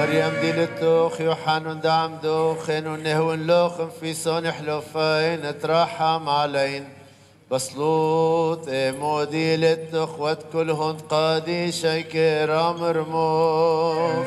مريم دي للتوخ يوحنا دعم دوخن ونهون لوخن في صون حلوفين ترحم علين بصلوط مودي للتوخ واتكلهن قادي شيكرا مرموخ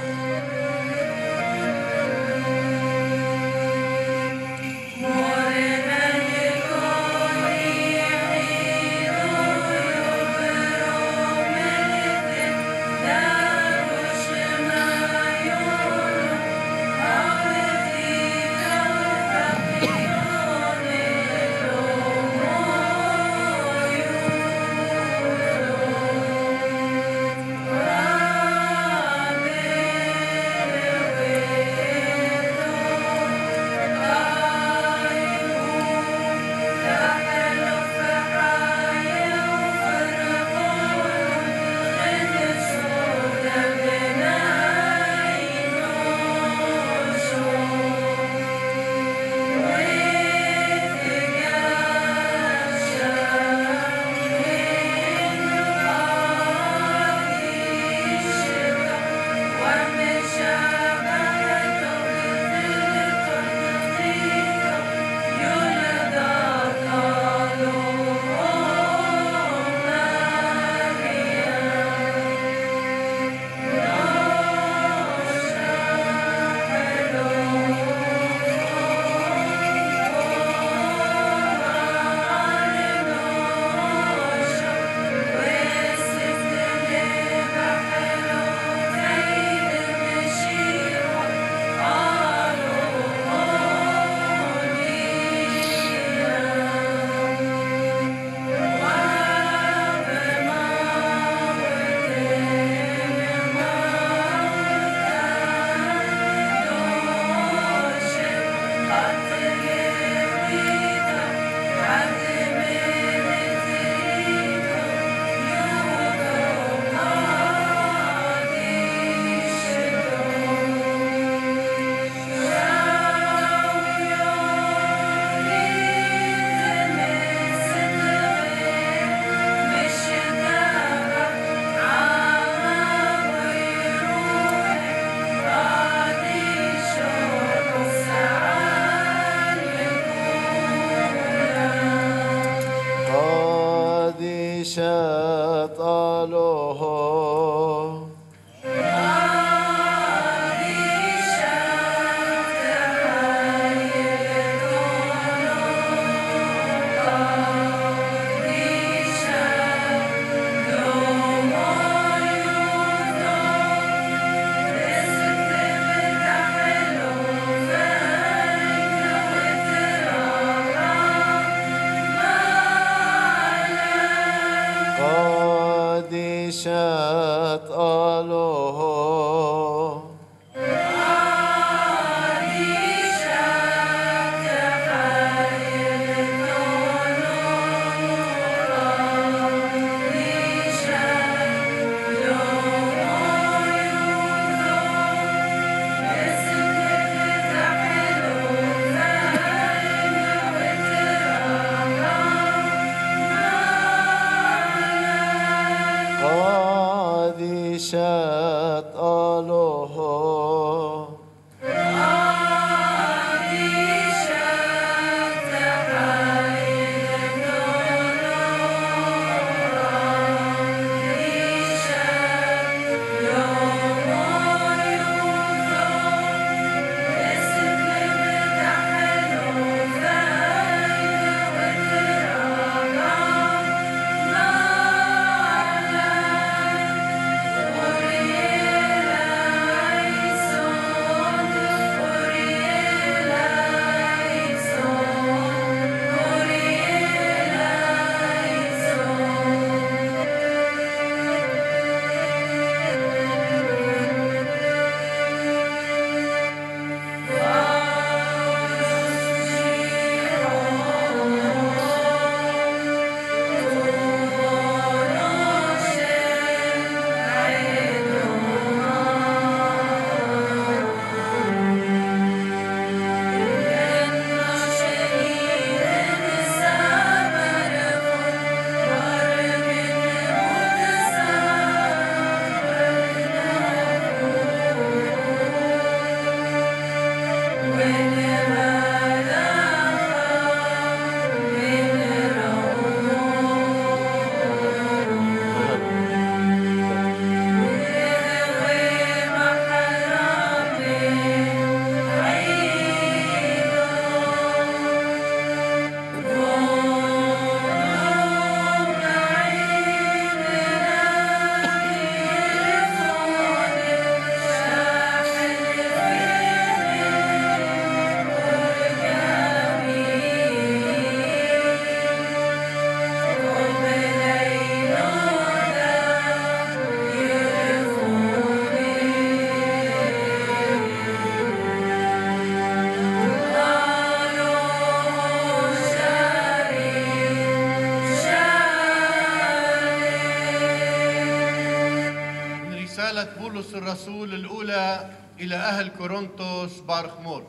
بولس الرسول الأولى إلى أهل كورنثوس بارخمور.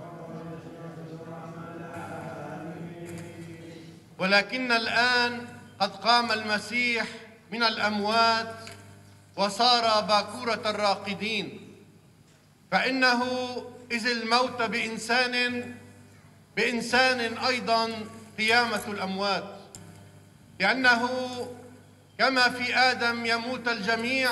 ولكن الآن قد قام المسيح من الأموات وصار باكورة الراقدين، فإنه إذ الموت بإنسان أيضا قيامة الأموات، لأنه كما في آدم يموت الجميع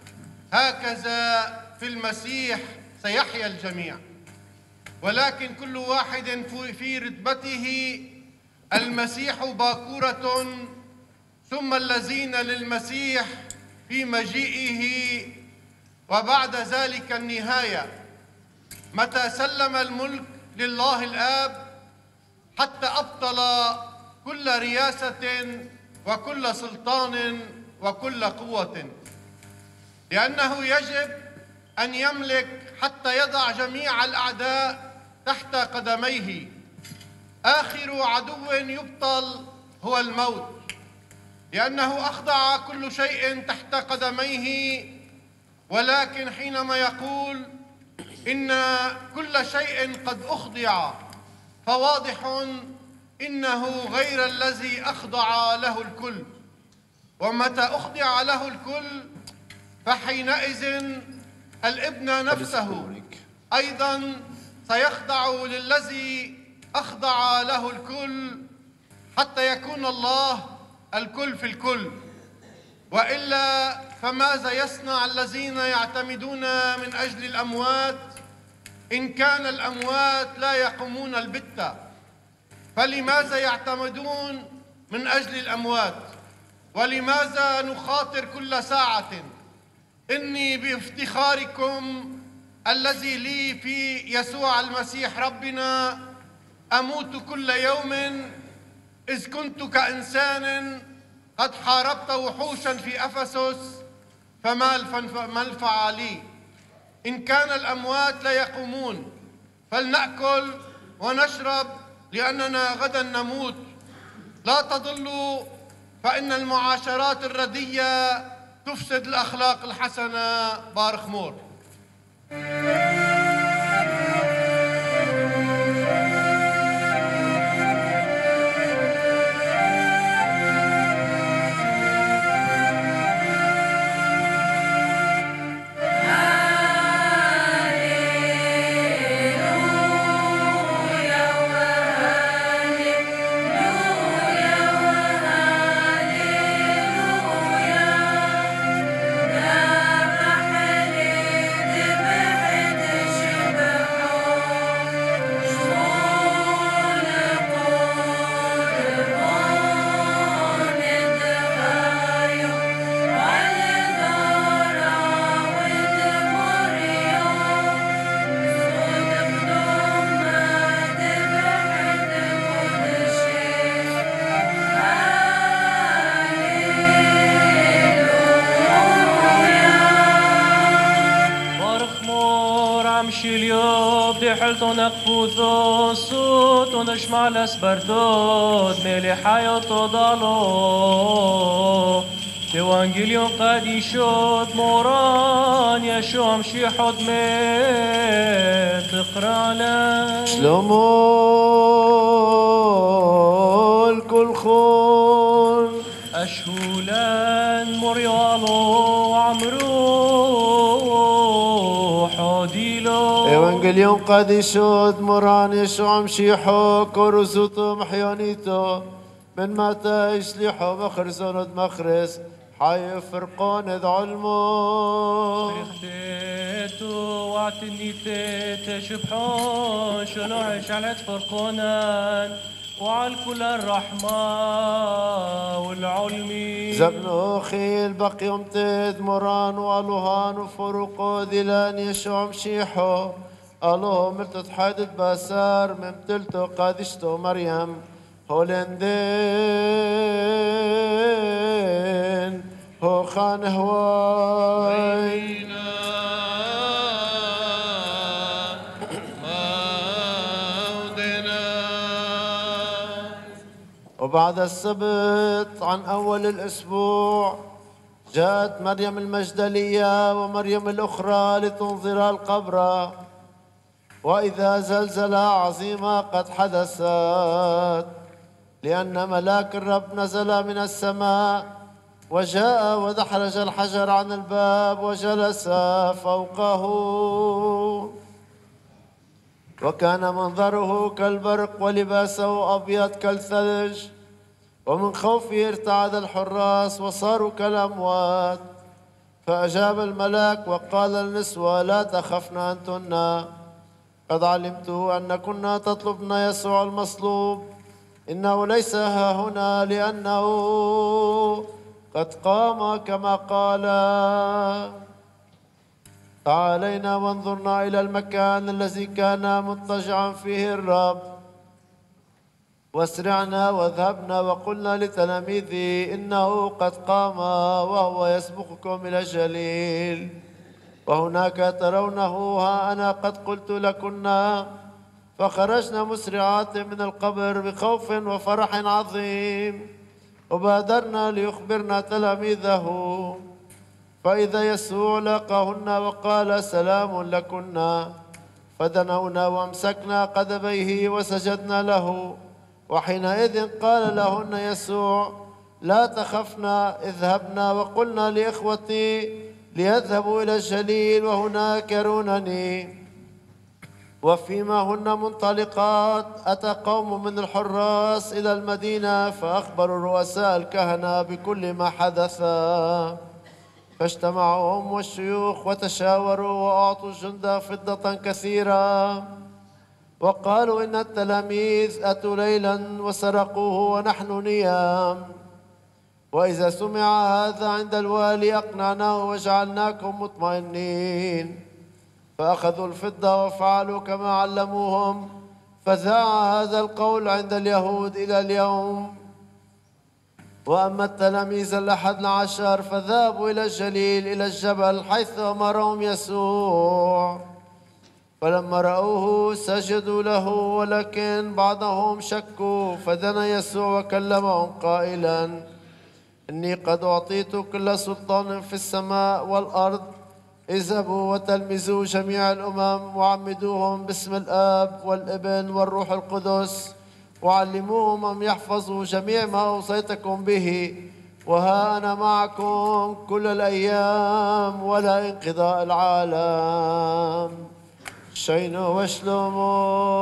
هكذا في المسيح سيحيا الجميع، ولكن كل واحد في رتبته، المسيح باكورة ثم الذين للمسيح في مجيئه، وبعد ذلك النهاية متى سلم الملك لله الآب حتى أبطل كل رياسة وكل سلطان وكل قوة، لأنه يجب أن يملك حتى يضع جميع الأعداء تحت قدميه. آخر عدو يبطل هو الموت، لأنه أخضع كل شيء تحت قدميه. ولكن حينما يقول إن كل شيء قد أخضع، فواضح إنه غير الذي أخضع له الكل، ومتى أخضع له الكل فحينئذ الابن نفسه أيضا سيخضع للذي أخضع له الكل، حتى يكون الله الكل في الكل. وإلا فماذا يصنع الذين يعتمدون من أجل الأموات إن كان الأموات لا يقومون البتة؟ فلماذا يعتمدون من أجل الأموات؟ ولماذا نخاطر كل ساعة؟ إني بافتخاركم الذي لي في يسوع المسيح ربنا أموت كل يوم، إذ كنت كإنسان قد حاربت وحوشا في أفسس، فما الفعل لي؟ إن كان الأموات لا يقومون فلنأكل ونشرب، لأننا غدا نموت. لا تضلوا، فإن المعاشرات الردية تفسد الأخلاق الحسنة. بارخمور. نقفوثو صوت ونشمع الاسبرتوت ملي حياته ضلو بوانجيليون قد يشوت موران يشو امشي حد ميت تقرانا شلومو الكل خون اشهولان مريالو وعمرو إيوانجيليون قديشوت مراني شو عمشيحو كورسوتو محيانيتو من متى يسليحو مخرزونت مخرز حي فرقون ذ علمو رختيتو وعتنيتي تشبحون شنو عيش على فرقونان وعلى كل الرحمة والعلمي زبنو خيل بقي يمتد مران والوهان وفرقو ذلان يشوع مشيحو الله ملتت حادث باسار ممتلتو قادشتو مريم هولندين هو خان هواي وبعد السبت عن أول الأسبوع جاءت مريم المجدلية ومريم الأخرى لتنظر القبر، وإذا زلزلة عظيمة قد حدثت، لأن ملاك الرب نزل من السماء وجاء ودحرج الحجر عن الباب وجلس فوقه، وكان منظره كالبرق ولباسه أبيض كالثلج، ومن خوفه ارتعد الحراس وصاروا كالأموات. فأجاب الملاك وقال للنسوة: لا تخفن أنتن، قد علمت أنكن تطلبن يسوع المصلوب، إنه ليس ها هنا، لأنه قد قام كما قال. تعالينا وانظرنا إلى المكان الذي كان مضطجعا فيه الرب، واسرعنا وذهبنا وقلنا لتلاميذه: إنه قد قام وهو يسبقكم إلى الجليل، وهناك ترونه. ها أنا قد قلت لكنا. فخرجنا مسرعات من القبر بخوف وفرح عظيم، وبادرنا ليخبرنا تلاميذه. فإذا يسوع لاقاهن وقال: سلام لكن. فدنونا وامسكنا قدميه وسجدنا له. وحينئذ قال لهن يسوع: لا تخفنا، اذهبنا وقلنا لإخوتي ليذهبوا إلى الجليل وهناك يرونني. وفيما هن منطلقات أتى قوم من الحراس إلى المدينة، فأخبروا رؤساء الكهنة بكل ما حدث. فاجتمعوا هم والشيوخ وتشاوروا، وأعطوا الجند فضة كثيرة، وقالوا: إن التلاميذ أتوا ليلا وسرقوه ونحن نيام. وإذا سمع هذا عند الوالي أقنعناه وجعلناكم مطمئنين. فأخذوا الفضة وفعلوا كما علموهم، فذاع هذا القول عند اليهود إلى اليوم. وأما التلاميذ 11 فذهبوا إلى الجليل إلى الجبل حيث أمرهم يسوع. فلما رأوه سجدوا له، ولكن بعضهم شكوا. فدنا يسوع وكلمهم قائلا: إني قد أعطيت كل سلطان في السماء والأرض. اذهبوا وتلمذوا جميع الأمم وعمدوهم باسم الآب والابن والروح القدس، وعلموهم أن يحفظوا جميع ما أوصيتكم به، وها أنا معكم كل الأيام ولا انقضاء العالم. شينو وشلومو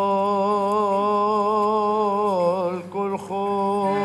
الكل خور.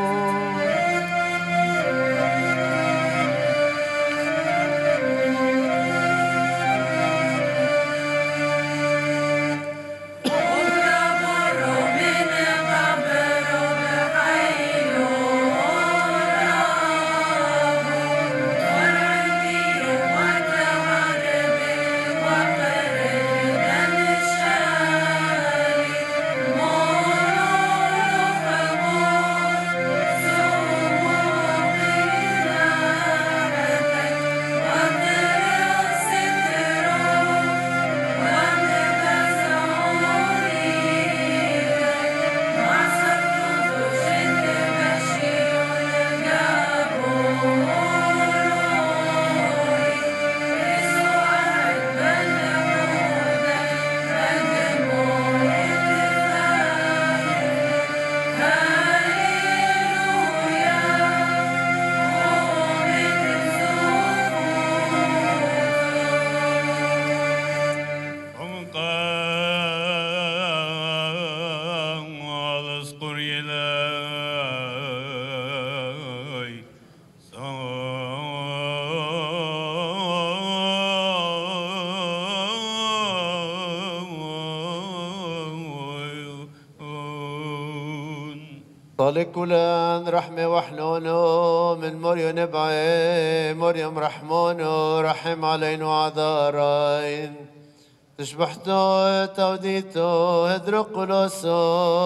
طالكولان رحمة وحنونو من مريم نبعي مريم رحمونو رحم علينا عذارين تشبحتو توديتو هدرقلوسو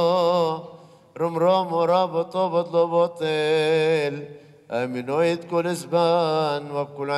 رمرام ورابطو بطلو بطل امنو يدكل زبان وبكل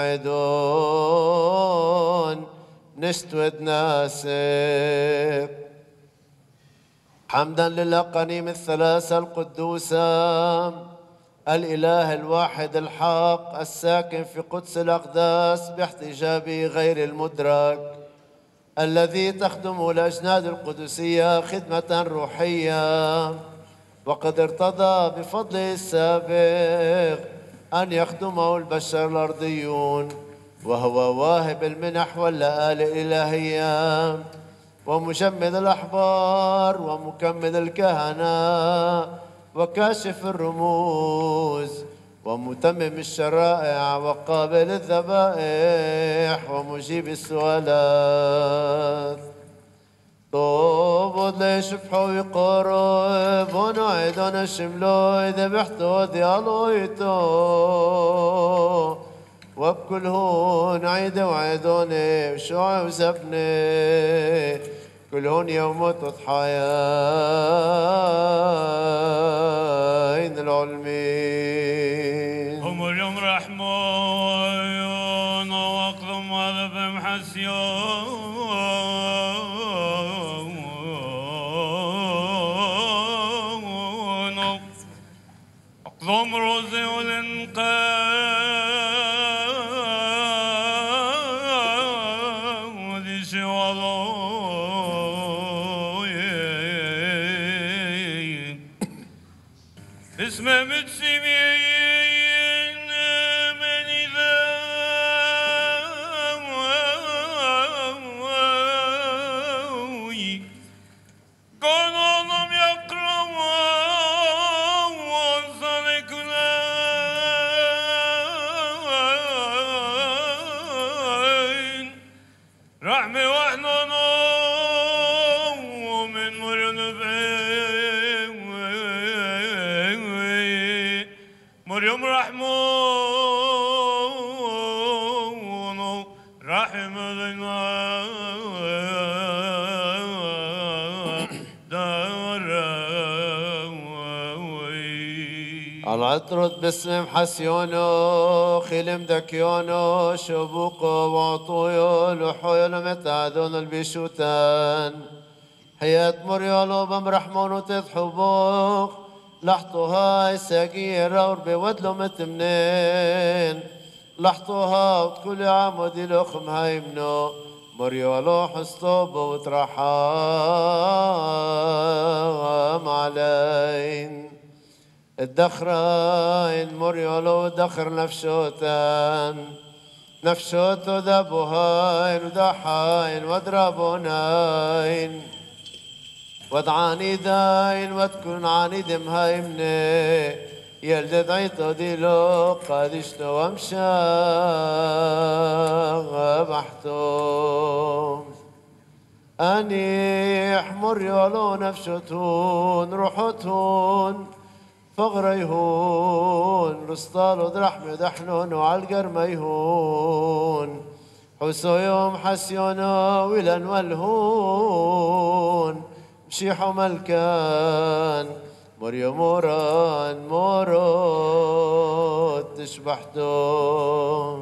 عيدون نشتود ناسك حمدا للأقانيم الثلاثة القدوسة الإله الواحد الحق الساكن في قدس الأقداس باحتجابه غير المدرك، الذي تخدمه الأجناد القدسية خدمة روحية، وقد ارتضى بفضله السابق أن يخدمه البشر الأرضيون، وهو واهب المنح واللآل الإلهية ومجمد الأحبار ومكمل الكهنة وكاشف الرموز ومتمم الشرائع وقابل الذبائح ومجيب السؤالات. طوبود لشبحو يقرب ونعيدون الشملو ذبحتو ديالويتو وبكل هون عيد وعيدوني وشوع وزبني كل هون يوم تضحيين العلمين هم اليوم رحمون وقضم هذا بمحسيون اقضم روزي والانقاذ شواضوي اسم متسمين من إذا كانوا لم يقرأوا وانصركنا رحمة وحنان ومن مريم رحمون رحم العطرد باسم حسيونو خيلم دكيونو شبوقو وعطويو لحويو متعدون البيشوتان حياة مريولو بمرحمونو تضحبوخ لحطو هاي ساقير اور بودلو متمنين لحطو ها وكل عمودي لخم هايمنو مريولو حسطوب وترحام علين الدخرين مريولو دخر نفشوتان نفشوتو ذبوهاين ودحاين ودرابوناين ودعاني داين وتكون عاني دم هايمني يلدد عيطو ديلو قادشتو ومشا بحتو أني احمر يولو نفشتون روحتون فغريهون رسطالو درحمي دحنون وعالقرميهون حسو يوم حسيونا ولن والهون مشيحو ملكان مريم موران مورود تشبحتو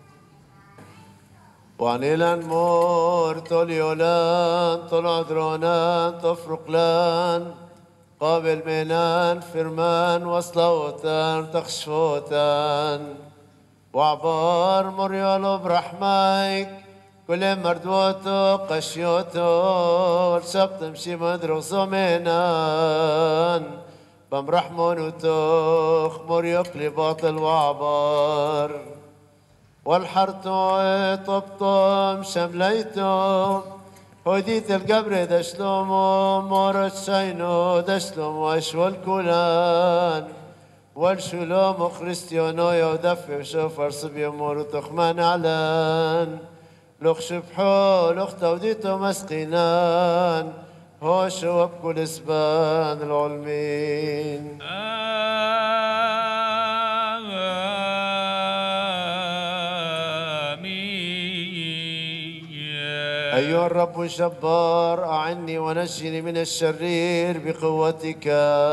وعنيلان مور توليولان طلعدرونان تفرقلان قابل مينان فرمان وصلوتان تخشفوتان وعبار مريولو برحميك كل مردوتو قشيوتو والسبت مشي مدرسو مينان بمرحمون وتوخ مريقلي باطل وعبار والحرتو طبطم شمليتو هديت القبر دشلومو مورد شينو دشلوم واشو الكولان والشلوم خريستيونو يودفع وشوفر صبي مورو تخمان علان لخ شبحو لخ توديتو مسقينان هوشو بكل سبان العلمين أيها الرب الجبار أعني ونجني من الشرير بقوتك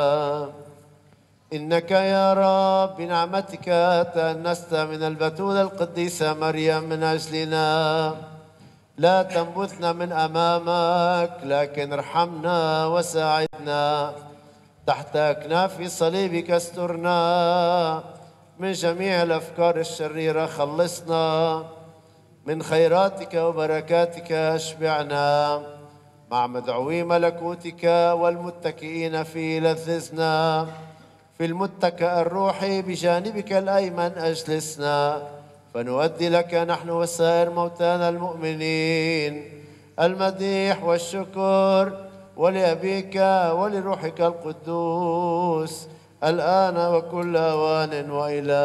إنك يا رب بنعمتك تأنست من البتولة القديسة مريم من أجلنا لا تنبثنا من أمامك لكن ارحمنا وساعدنا تحت أكناف صليبك استرنا، من جميع الأفكار الشريرة خلصنا، من خيراتك وبركاتك اشبعنا، مع مدعوي ملكوتك والمتكئين في لذذنا، في المتكأ الروحي بجانبك الأيمن أجلسنا، فنؤدي لك نحن وسائر موتانا المؤمنين المديح والشكر، ولأبيك ولروحك القدوس الآن وكل أوان وإلى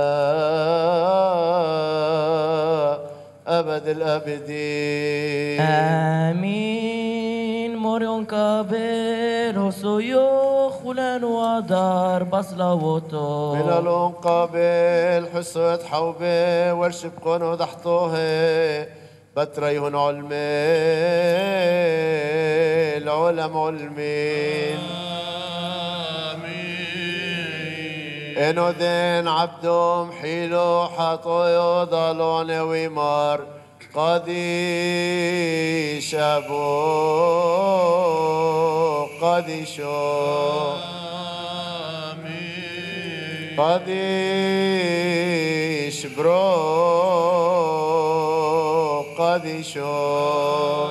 أبد الآبدين آمين. موريون كابر سيو خلان ودار بصلوتو من الأنقابل حسوة حوبة والشبقون وضحطوه بتريهن علمي العلم علمين إنو دين عبدهم حيلو حاطو يضلون ويمار قدي شابو قدي شو قدي شبرو قدي شو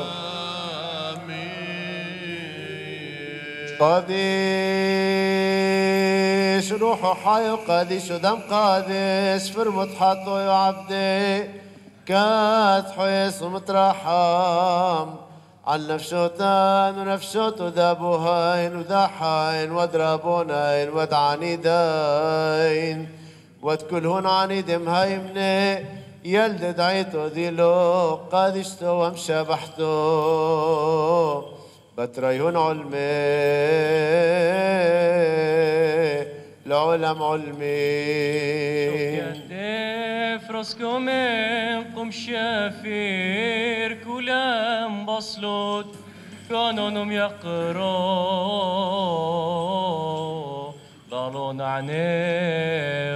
قديش روحه حي قديش دم قديش فرمت حطه يا عبدي كات حيس ومترحم عن نفشوتان ونفشوتو ذابوهين وذاحين وضربونين ودعنيدين وتكلهن عنيد مهيمني يلد دعيتو ديلو قديشتو ومشابحتو بتريهن علمي العلم علمي فرسكو منكم شافير كلام بصلوت كانونم يقرو ضلون عني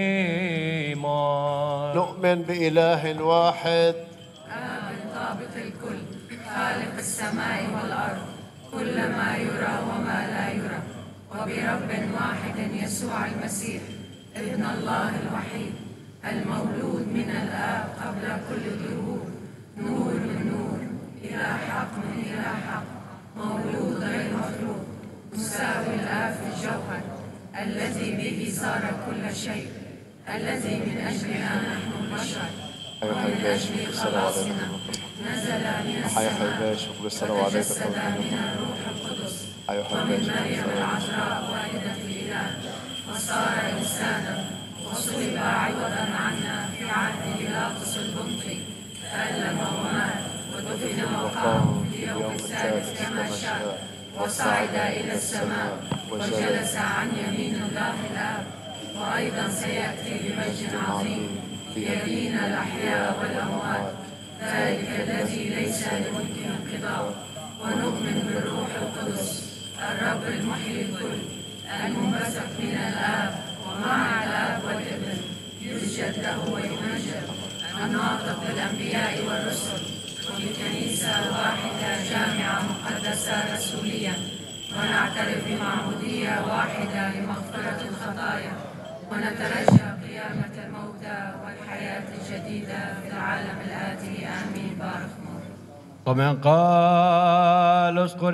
ونيمان نؤمن بإله واحد آب ضابط الكل خالق السماء والأرض كل ما يرى وما لا يرى وبرب واحد يسوع المسيح ابن الله الوحيد المولود من الآب قبل كل ظهور نور من نور إلى حق من إلى حق مولود غير مخلوق مساوي الآب في الجوهر الذي به صار كل شيء الذي من أجلنا نحن البشر ومن أجل خلاصنا نزل من السماء وتجسد من الروح القدس ومن مريم العذراء والدة الإله وصار إنسانا وصلب عوضا عنا في عهد بيلاطس البنطي تألم ومات ودفن وقام في اليوم الثالث كما شاء وصعد إلى السماء وجلس عن يمين الله الآب وأيضا سيأتي بمجد عظيم ليدين الأحياء والأموات ذلك الذي ليس لممكن انقضاء ونؤمن بالروح القدس الرب المحيي الكل المنبثق من الآب ومع الآب والابن يسجد له ويمجد الناطق بالأنبياء والرسل وبكنيسة واحدة جامعة مقدسة رسولية ونعترف بمعمودية واحدة لمغفرة الخطايا ونترجى قيامة الموتى والحياة الجديدة في العالم الآتي آمين بارك مور. ومن قال اذكر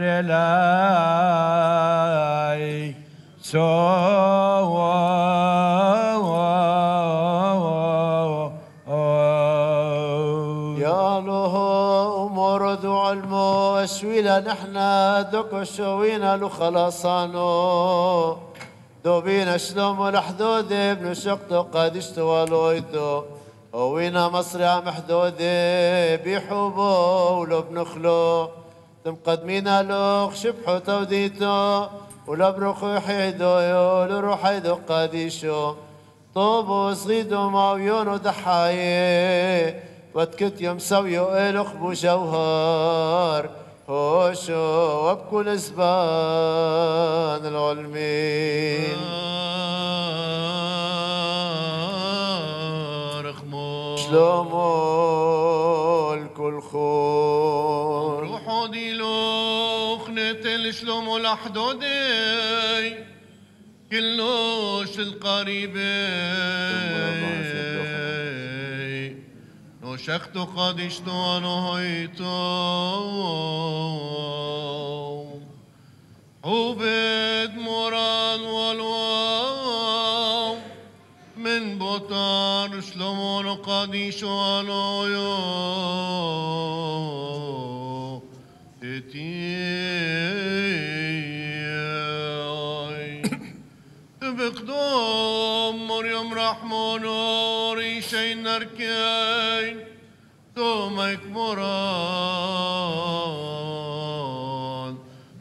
إلي يا له أمور دو علمو أشويلا نحنا دوكو شوينا له خلاصانو دوبينا شلومو لحدود ابن شقتو قادشتو والويتو وينا مصرع محدودة بيحوبو ولو بنخلو تمقدمينا لوخ شبحو توديتو ولو بروخو حيدو يولو روحيدو قاديشو طوبو صغيدو معويونو ضحاية وتكت يوم سويو إلوخ بو جوهر هوشو وبكل زبان العلمين شلومو الكل خون روحو دي لوخ نتل شلومو لحدودي كلوش القريبين نوشخت قدشت ونهيت عبد مران والواو من بطار شلمون قديش ولويو بقدوم مريم رحمون وريشين نركين دومك مران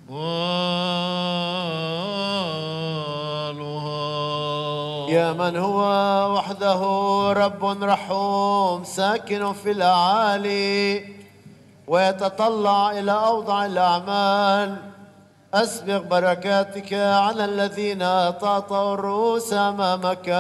والوها يا من هو وحده رب رحوم ساكن في الأعالي ويتطلع إلى أوضع الأعمال، أسبغ بركاتك على الذين طاطوا الرؤوس أمامك،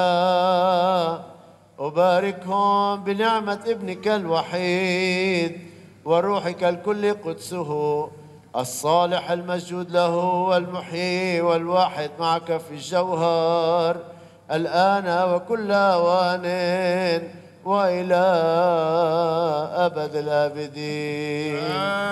أباركهم بنعمة ابنك الوحيد وروحك الكل قدسه الصالح المسجود له والمحيي والواحد معك في الجوهر الآن وكل أوان وإلى أبد الآبدين.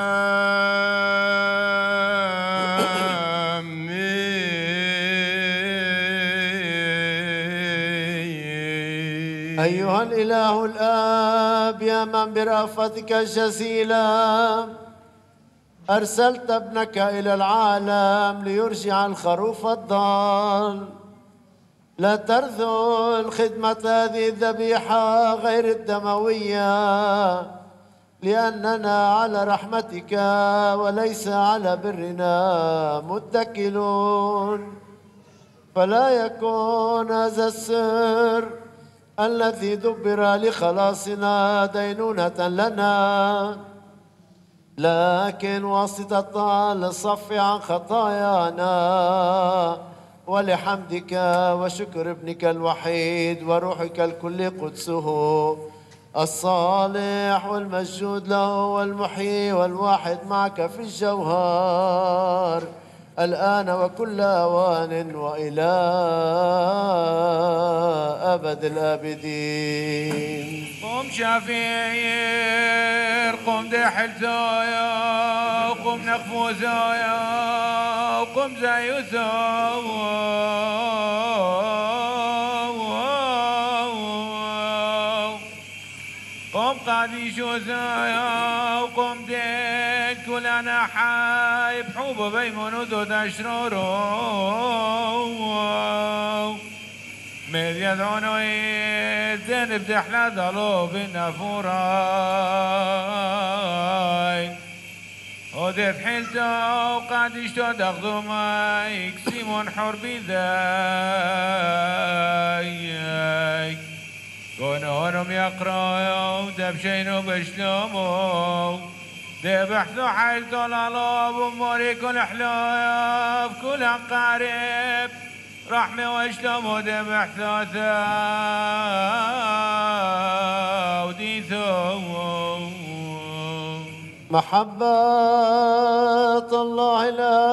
أيها الإله الآب يا من برأفتك الجزيلة أرسلت ابنك إلى العالم ليرجع الخروف الضال، لا ترذل خدمة هذه الذبيحة غير الدموية، لأننا على رحمتك وليس على برنا متكلون، فلا يكون هذا السر الذي دبر لخلاصنا دينونة لنا، لكن واسطة للصف عن خطايانا ولحمدك وشكر ابنك الوحيد وروحك الكل قدسه الصالح والمسجود له والمحيي والواحد معك في الجوهر الآن وكل أوان وإلى أبد الآبدين. قم شفير قم دحل زايا قم نقفو زايا قم زي قم قاديش زايا قم ديك كلنا حايب حوب بيمون دو تشرورو ميد يدعونو يدين بدحلة ضلو بالنفوراي وديت حيلتو وقادشتو داخدو مايك سيمون حربي ذايك كونهم يقرايو دبشينو بشلومو دبحثو حيلتو لالو بموري كل حلايف كل قارب رحمة واشلم ودمع ثلاثة وديثو محبة الله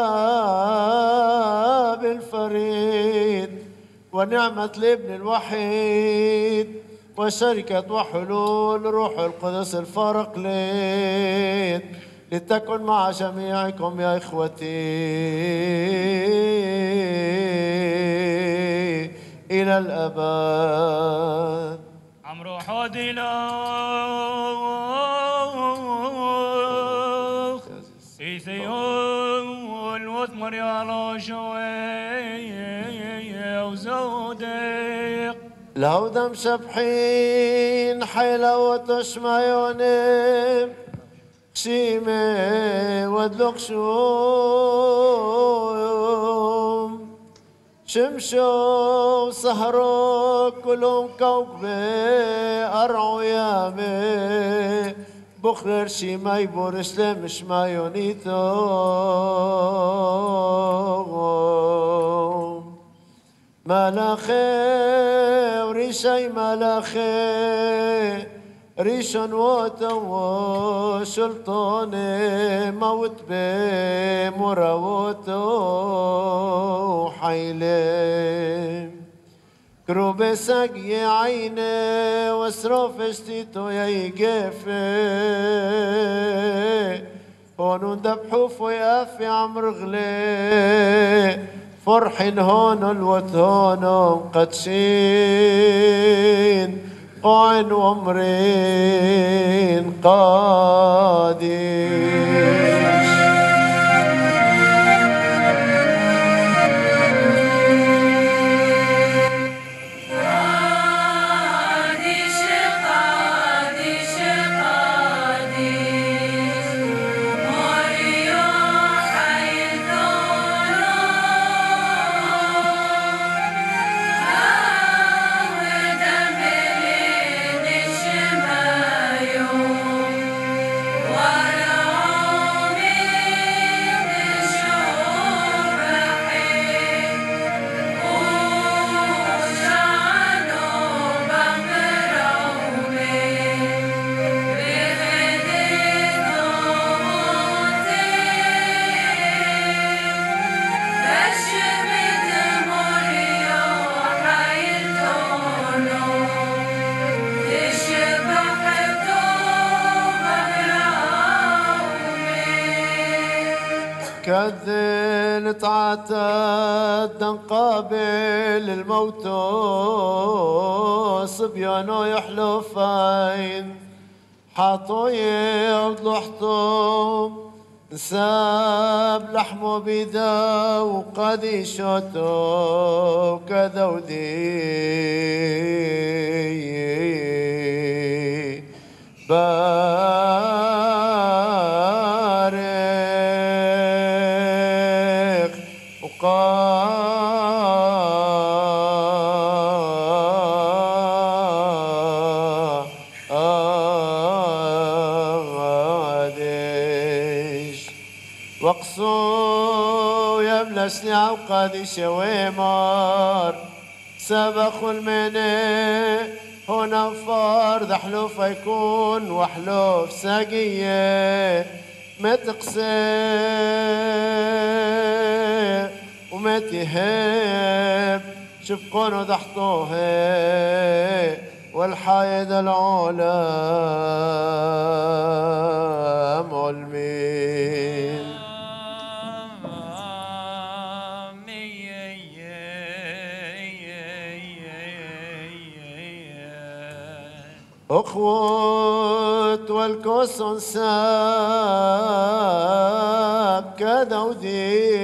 الآب الفريد ونعمة الابن الوحيد وشركة وحلول روح القدس الفارقلين لتكن مع جميعكم يا إخوتي إلى الأبد. عمرو حوديلو إيسيون وثمر يالو شوي وزوديق لو دم شبحين حيلة وشمايونم شيمي ودلق شوم شمشو سهرو كلهم كوكبي أرعو يامي بخرر شيماي بورسلم شمايونيتو ملاخي وريشاي ملاخي ريشن ووتو شلطوني موت بمراوتو حيلي كروب سقي عيني واسروف اشتيتو يقفي هون دبحوف ويافي عمر غلي فرحين هون الوتون قدشين قاين ومرين قادش كذل تعتد قابل الموت صبيانو يحلفين حاطو يوضحتم ساب لحمه بيدا وقديشته كذودي وقصو يبلسني عوقدي شويمار سبخ المني هنا فرد حلوف يكون وحلوف ساقية ما تقسي وما تهب شبقون ضحطوه والحايد العالم علمين أخوت والكوسون ساب كذودي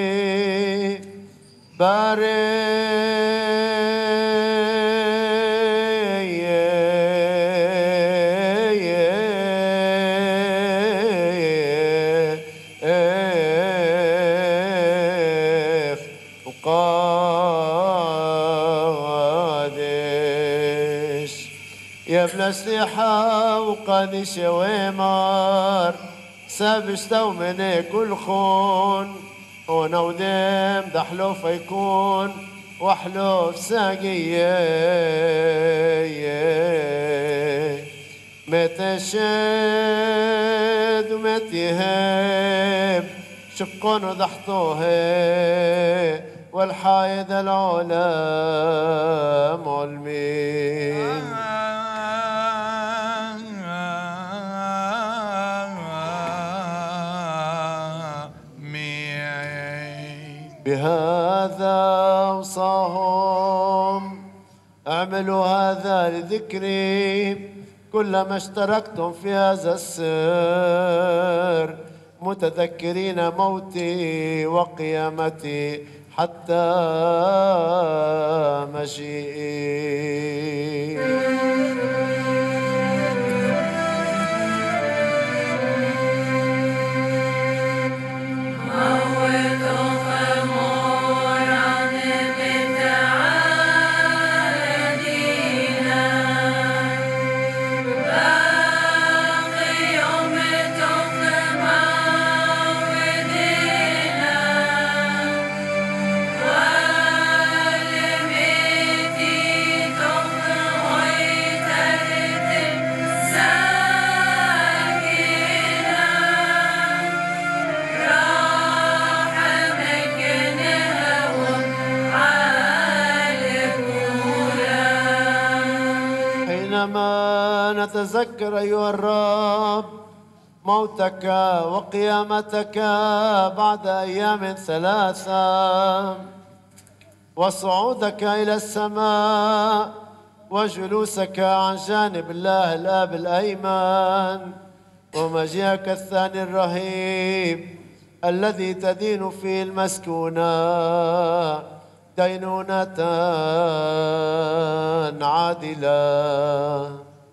بلسلحة وقادش ومار سابشتو من كل خون هنا ودم دحلوف يكون وحلوف ساقية متشد ومتهب شقون وضحطوه والحايد العالم علمين بهذا أوصاهم اعملوا هذا لذكري كلما اشتركتم في هذا السر متذكرين موتي وقيامتي حتى مجيئي. Why حينما نتذكر أيها الرب موتك وقيامتك بعد أيام ثلاثة وصعودك إلى السماء وجلوسك عن جانب الله الآب الأيمن ومجيئك الثاني الرهيب الذي تدين فيه المسكونة دينونة عادلة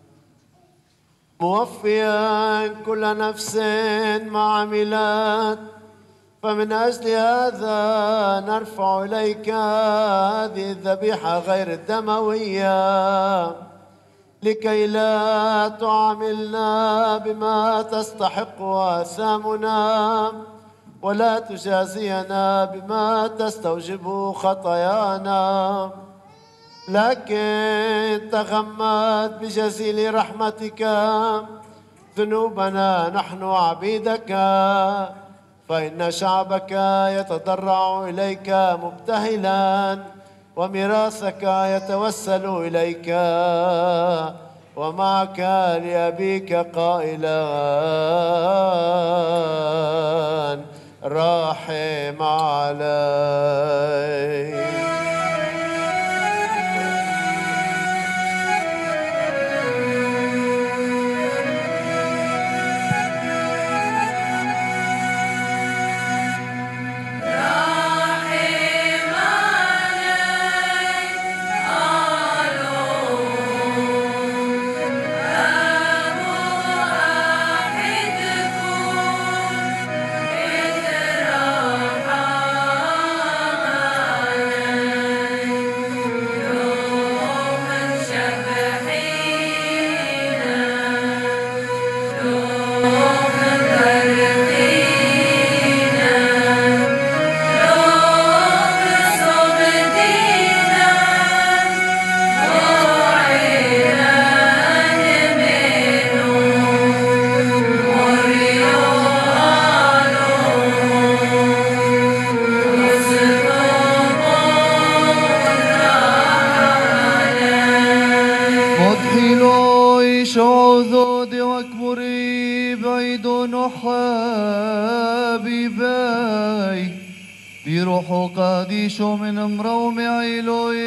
موفيا كل نفس ما عملت فمن أجل هذا نرفع إليك هذه الذبيحة غير الدموية لكي لا تعاملنا بما تستحق آثامنا ولا تجازينا بما تستوجب خطايانا لكن تغمد بجزيل رحمتك ذنوبنا نحن عبيدك فإن شعبك يتضرع إليك مبتهلا وميراثك يتوسل إليك ومعك لأبيك قائلا راحم علي. بروح قاديش من مروم عيلوي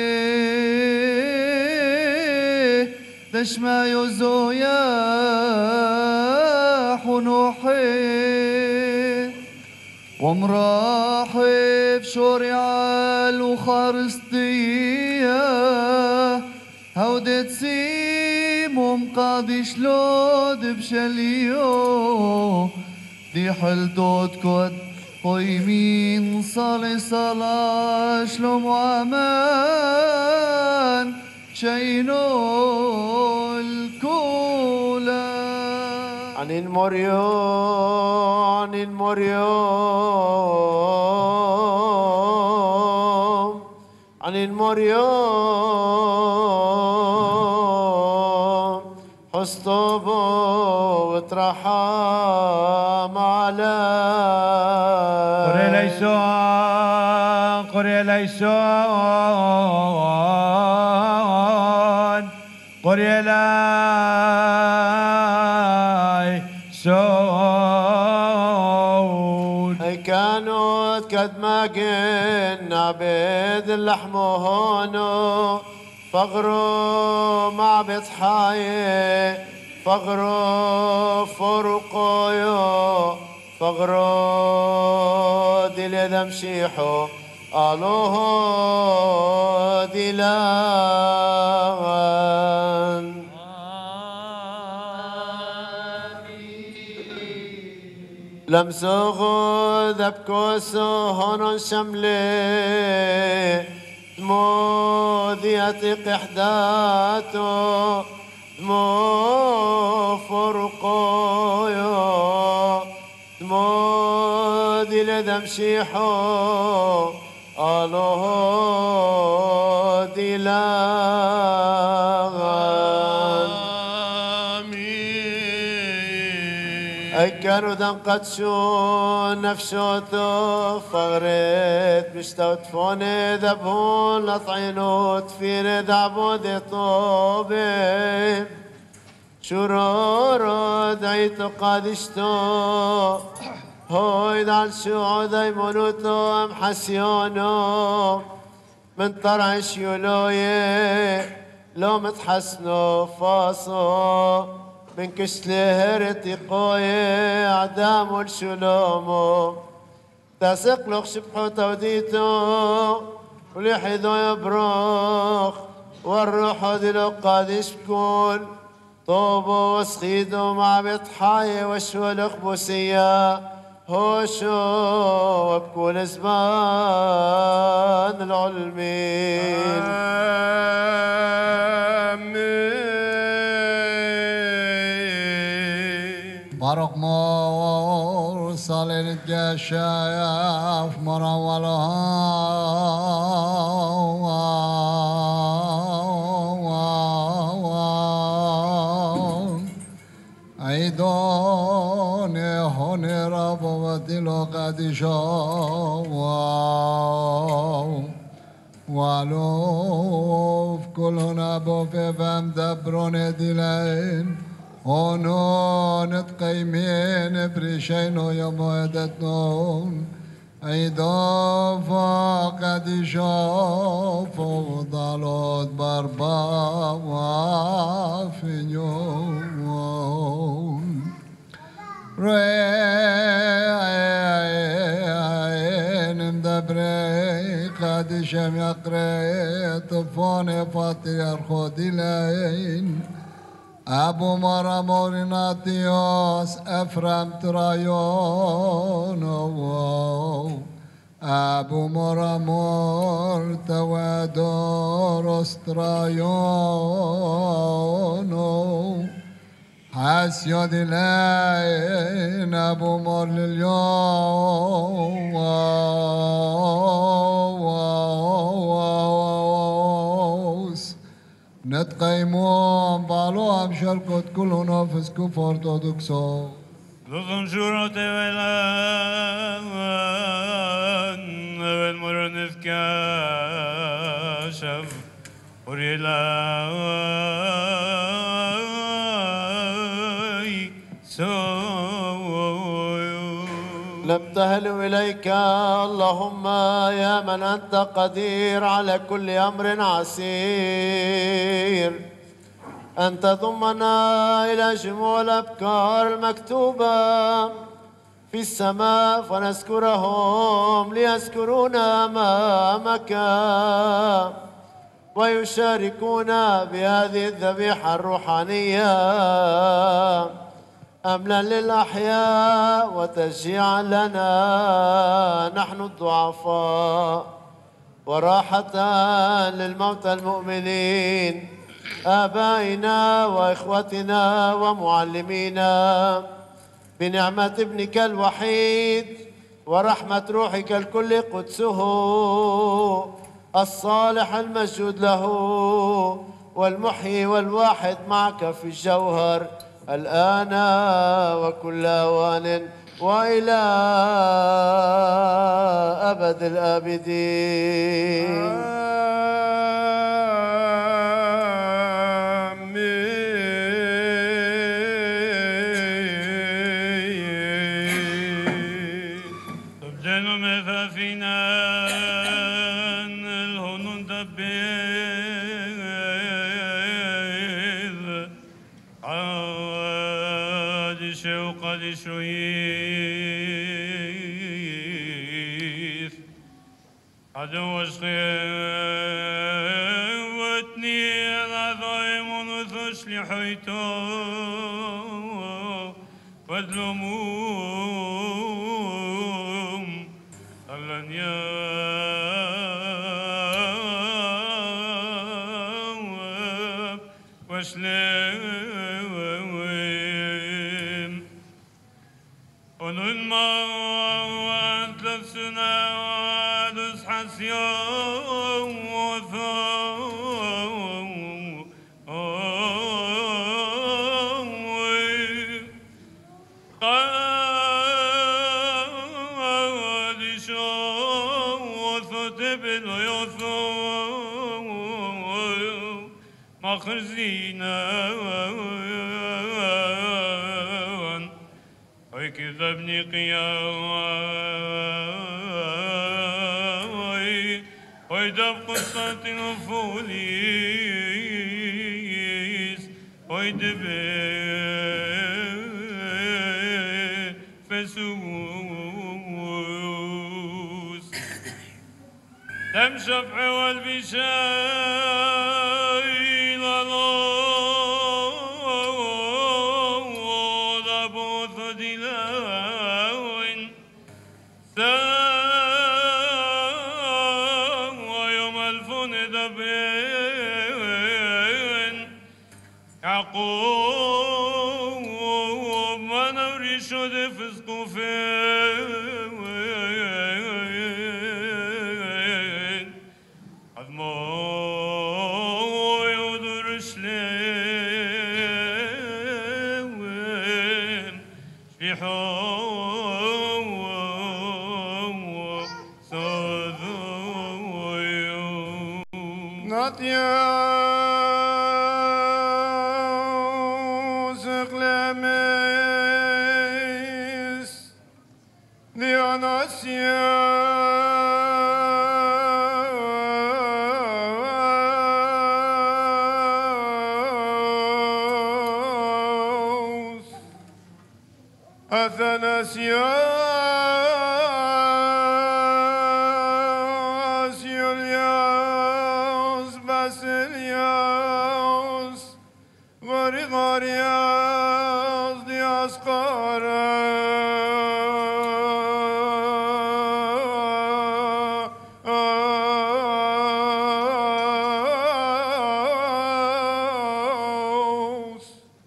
دشما يزويا حنوحي ومراحب شوريال وخارستية هودت سيموم قاديش لود بشليو دي حلتوت كود ويمين صالي صلاة شلوم وأمان شينو الكولا عن المريوم عن المريوم حسطبوا وترحم علي قري ليسون قري ليسون أي كانوا قد ما قلنا عبيد اللحم هونو فغروا مع بتحاي فغروا فرقويو فغروا دي دمشيحو ألوه ديلان لمسوغو ذبكوسو هونون شملي دمو ذياتي قحداتو دمو فرقويو دمو دي دمشيحو ألوه ديلان أي كانوا قد شو نفشوتو فغريت بشتوت فوني ذبهون لطعينوت فيني دعبودي طوبي شرورو دعيتو قادشتو هوي دعال شو دايمونوتو أم حسيونو من طرع شيولوي لو متحسنو فاصو من كشلهرتي قوي عدام والشلومو تاسق لك شبحو توديتو وليحيدو يبروخ والروح دلو قادش بكون طوبو وسخيدو مع بطحاي وشولخ بوسيا هوشو وبكل زمان العلمين بارك مور صالين الجشايف مراولها عيدون هوني ربو ودلو قدشو والوف كلنا بوفي فم دبرون دلين ونون تقيمين بريشينو يمودتنون عيدوفا قد شوفوا ضلوت بربا وافنيون رين مدبري قد شم يقري طفوني فاطيرخو دلين أبو مراموريناتيوس أفرام ترايون أبو مرامور توادورس ترايون حاسيو دلين أبو مور لليوم نتقيمون بالوهم شركت كل نفس كفر أرثوذكسو لغم شورت ولان والمرنف كاشف وريلاي نبتهل إليك اللهم يا من أنت قدير على كل أمر عسير أن تضمنا إلى جموع الأبكار المكتوبة في السماء فنذكرهم ليذكرونا أمامك ويشاركون بهذه الذبيحة الروحانية أملا للأحياء وتشجيعا لنا نحن الضعفاء وراحة للموتى المؤمنين آبائنا وإخوتنا ومعلمينا بنعمة ابنك الوحيد ورحمة روحك الكل قدسه الصالح المسجود له والمحيي والواحد معك في الجوهر الآن وكل أوان وإلى أبد الآبدين عدو وتني العظيم ونثش لحيته وادلموم ألن يوم وشلم ونلما وانت لفسنا يوم وثوم ويكذبني قياوي ويدب قسطنطينوبوليس ويدب فسوس دم شفع والبشاي للود أبو ثدلاوين ويوم الفون دبين يعقوب ما نوري شو دفزقو فين عظمو يودر شليوين شبيحو Natios eclemes Dionysios Athanasios Julian Basilios Gregorian Dioscaros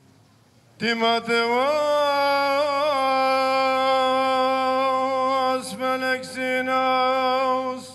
Timotheos Felexinos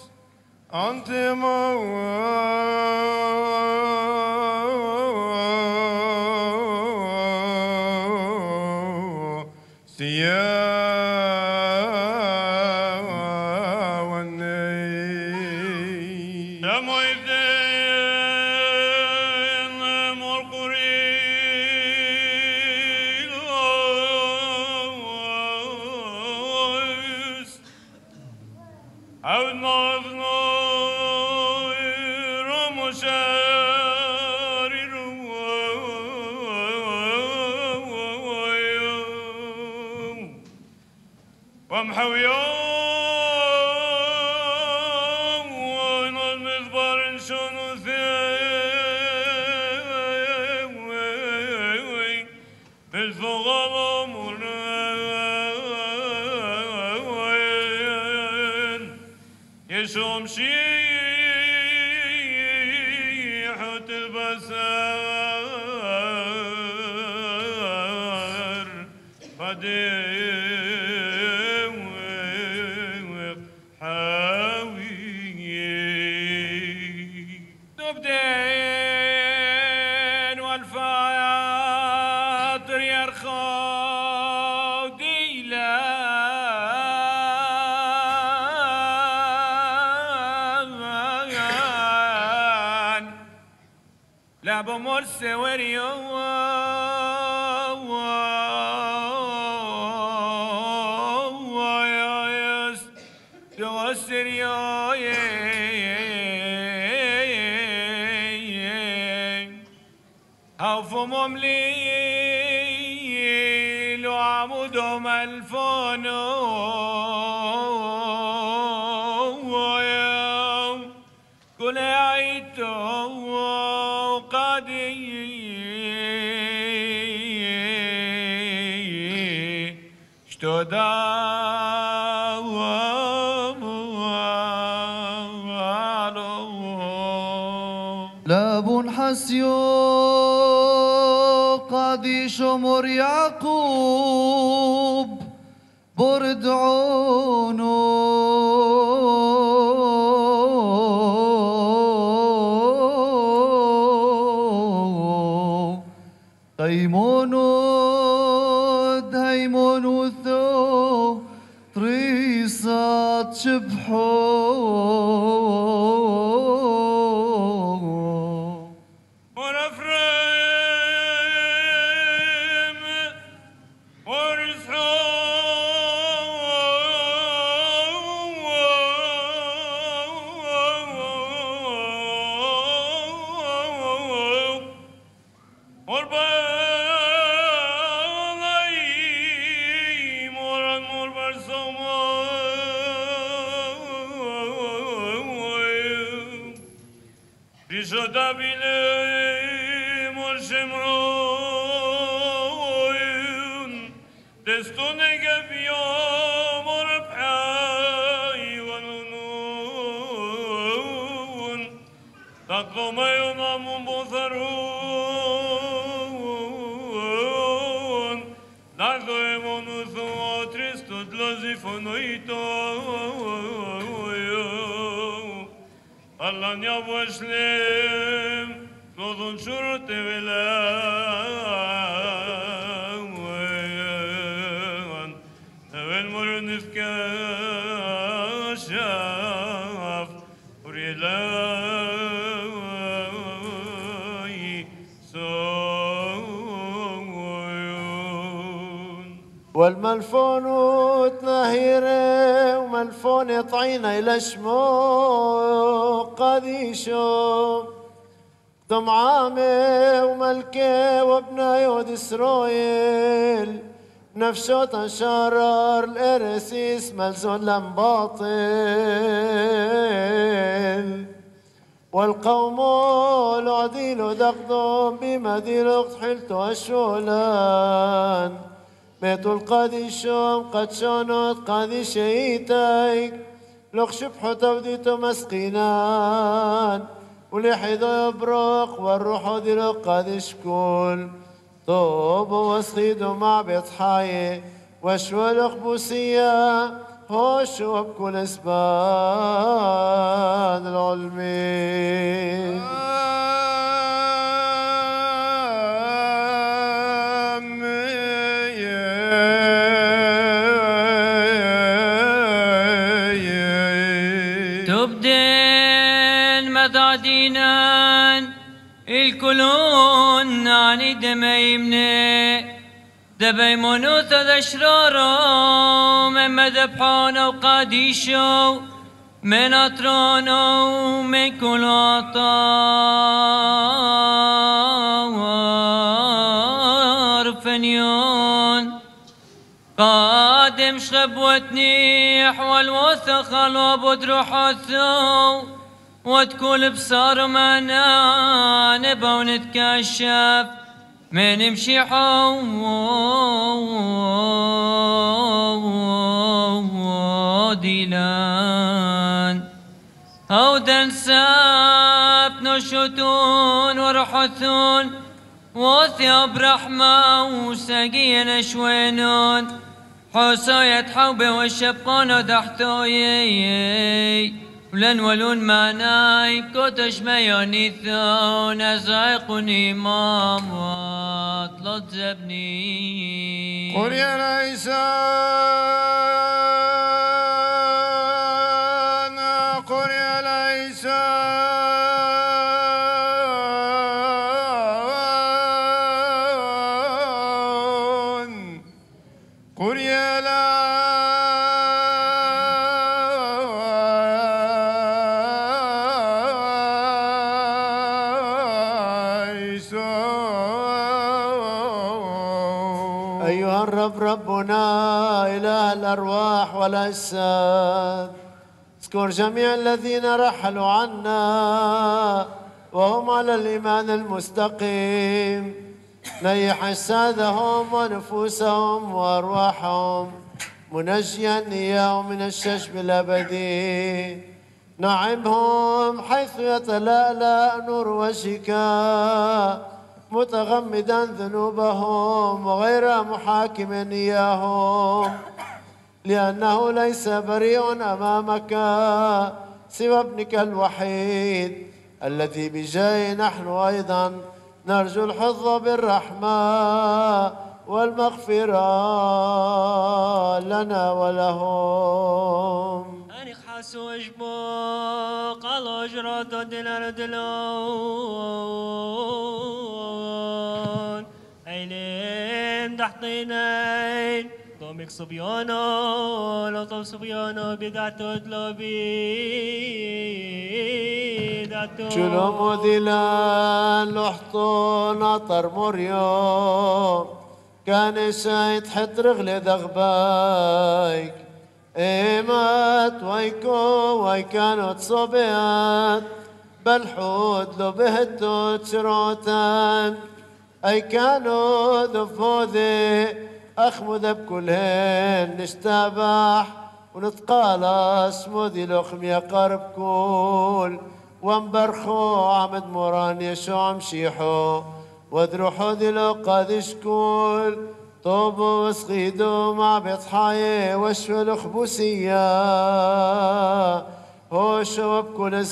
ومحويون المذبر شنو ثوي بالفغض مرين يشوم شيحة البسار بدين والفاطر يرخو ديلان لعبو مرسي وريو أوفمهم ليل وعمودهم الفون كل عيتو قدي اشتدا لاب حسيو قادي شمر يعقوب برد عونو قيمونو دايمونو ثو طريصات شبحو Allah nja vëshlim, lodhën qërë të velaën, të vel mërë në fkashaf, kur jelaj sonë. والملفون تنهيره وملفون طعينه إلى شمو قديشو طمعامي وملكه وابن يهود إسرائيل نفسه تنشرر الإرسيس ملزون لم باطل والقوم العديل دقدم بمدير حلتو الشولان بيت القديشم قد شانت قديشيتك لق شبح توديتو مسقينان ولحظة يبرق والروح ديلو قديش كل طوب وسخيدو مع بيت حي وشوال قبوسية هوشو بكل اسبان العلمين الكلون عني دميمني دبي منوث الأشرار من مذبحون وقاديشو من أطرانو من كل أطار فنيون قادم شغب وتنيح والوثق الوابد روحثو وتكون بصار معنا نبا ونتكشف من نمشي ديلان أو دنساب نشوتون ورحثون وثياب رحمة وسقين شوينون حصاية حوبة والشبقان تحتوي ولن ولون معناي كتش ميانيثون أزايقني إمام واطلت زبني قل يا ليسان قل يا ليسان قل يا ربنا إله الأرواح والأجساد اذكر جميع الذين رحلوا عنا وهم على الإيمان المستقيم نيح أجسادهم ونفوسهم وأرواحهم منجيا إياهم من الشجب الأبدي نعمهم حيث يتلألأ نور وجهك متغمدا ذنوبهم وغير محاكم إياهم لأنه ليس بريء أمامك سوى ابنك الوحيد الذي بجاه نحن أيضا نرجو الحظ بالرحمة والمغفرة لنا ولهم حاسو اجبو قالو جراتو دلار دلون عينين تحطينين طومك صبيانو لطف صبيانو بدعتو دلوبي دعتو شلومو ذلان لحطو ناطر مريم كان شايت حت رغلي دغبايك ايمات وي كانوا تصبيات بالحود لو بهتو تشروتان اي كانوا ذفوذي اخمذ بكلهن نشتبح ونتقالص مودي لخم يا قرب كول وانبرخو عمد موران يشوع مشيحو وذروحو ذلو قادش كول طوبو وسقيدو مع بيضحاي وشو الخبوسية هوشو بكل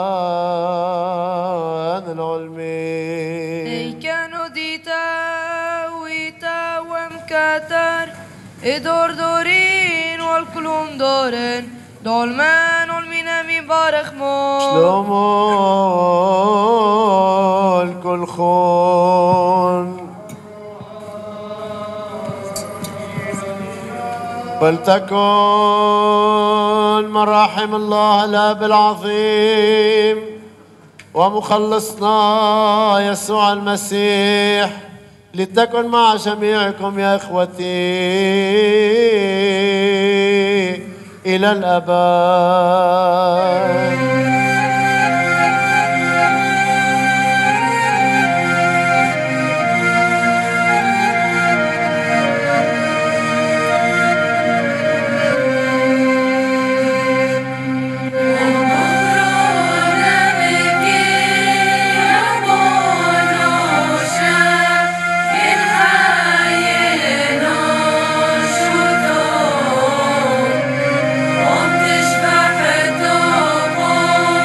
زبان العلمي كانوا ديتا ويتا ومكاتر ادور دورين والكلهم دورين دولمان والمينامي بارخ مو شلومو الكل خون فلتكن مراحم الله الاب العظيم ومخلصنا يسوع المسيح لتكن مع جميعكم يا اخوتي الى الابد. Oh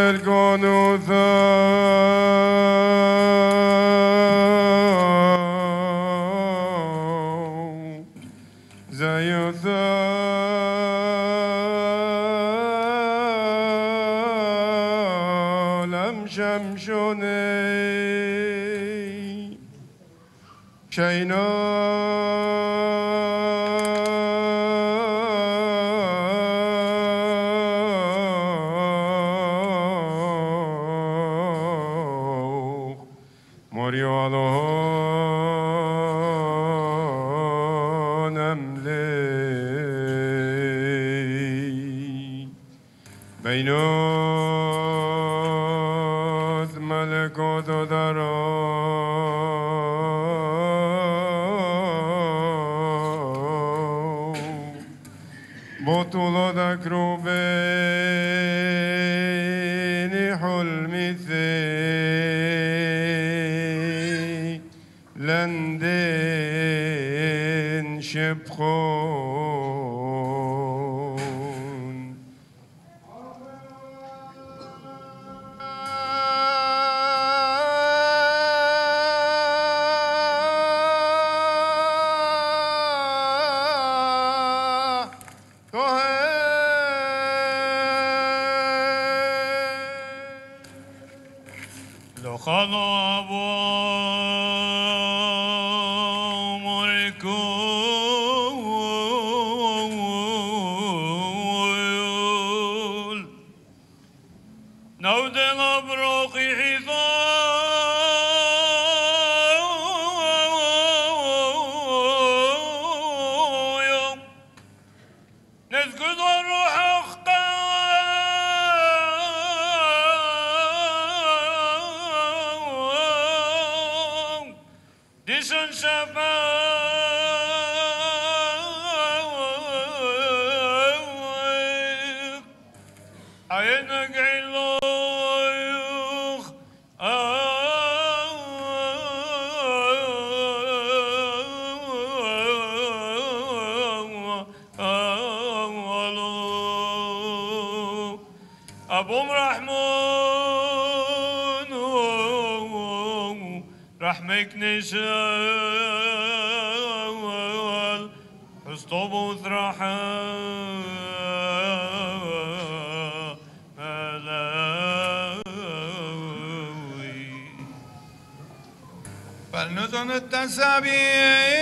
فلنذن التسابيح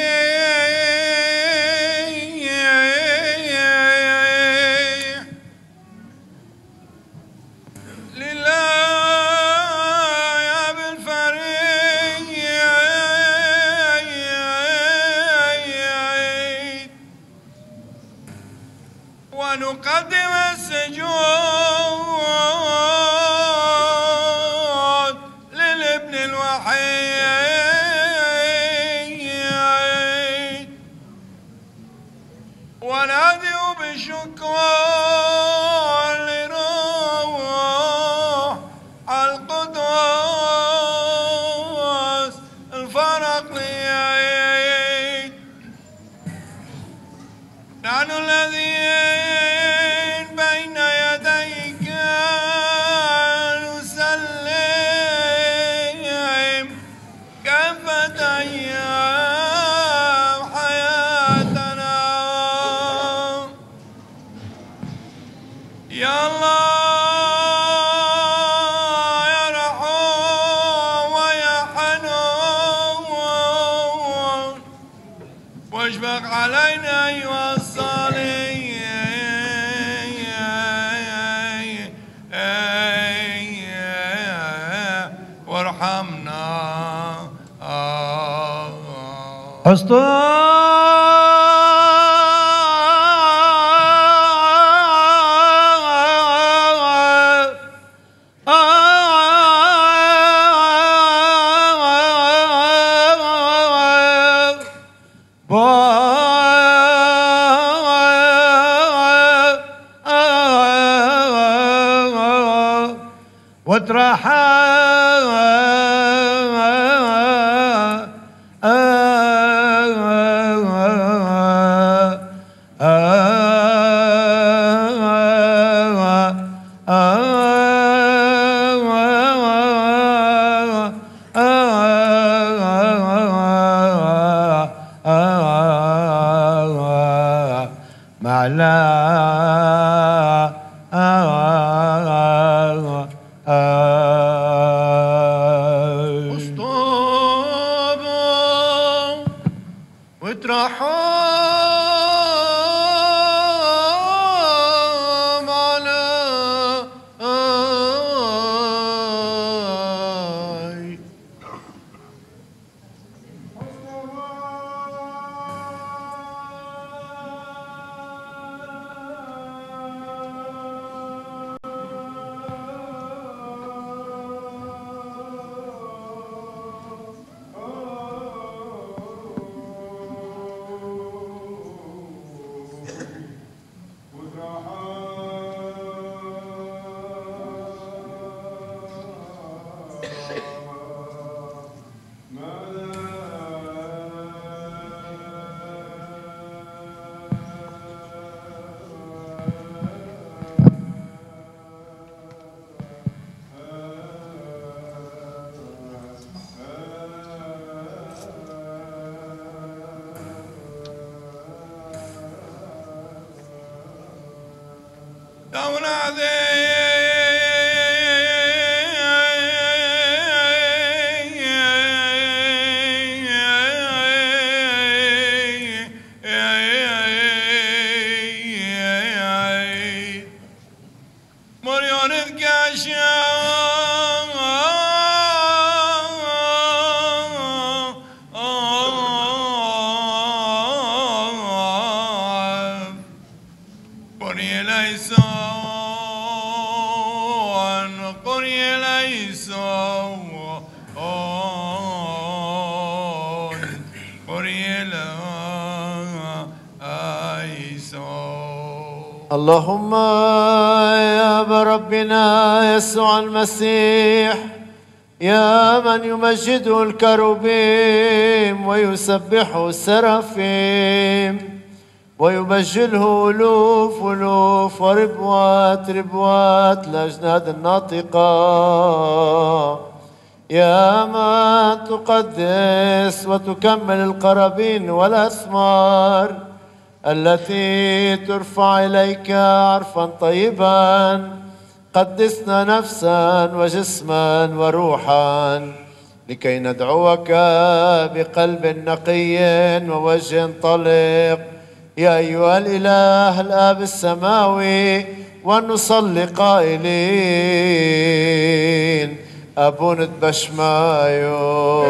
ونقدم السجود للابن الوحيد ونادي بالشكر لروح القدس الفرقليين نحن الذين بين يديك نسلم كافة أيام حياتنا يا الله يا رحوم ويا حنون واشفق علينا أيها الصالحين وارحمنا على اسطوبوا وترحم على اللهم يا ربنا يسوع المسيح يا من يمجده الكروبيم ويسبحه السرافيم ويبجله ألوف ألوف وربوات ربوات الأجناد الناطقة يا من تقدس وتكمل القرابين والأثمار التي ترفع إليك عرفا طيبا قدسنا نفسا وجسما وروحا لكي ندعوك بقلب نقي ووجه طلق يا أيها الإله الآب السماوي ونصلي قائلين أبونا بشمايو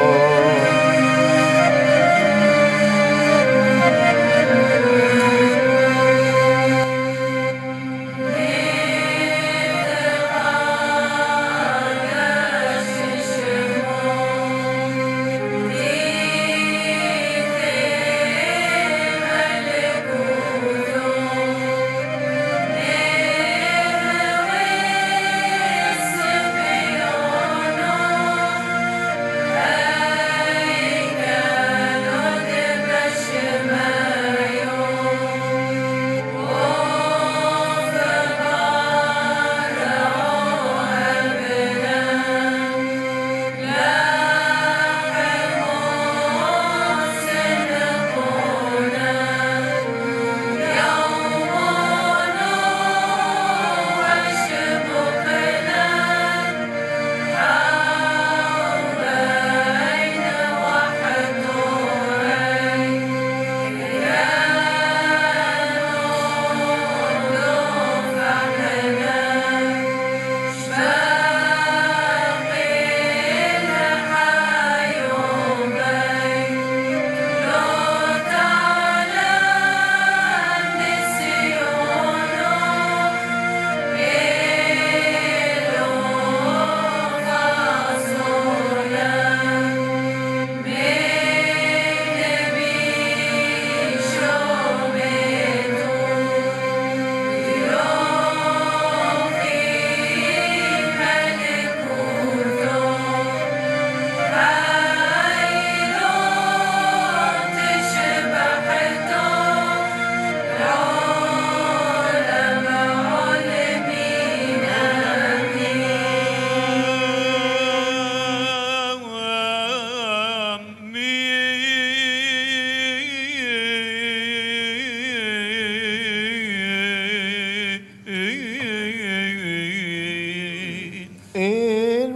Amen.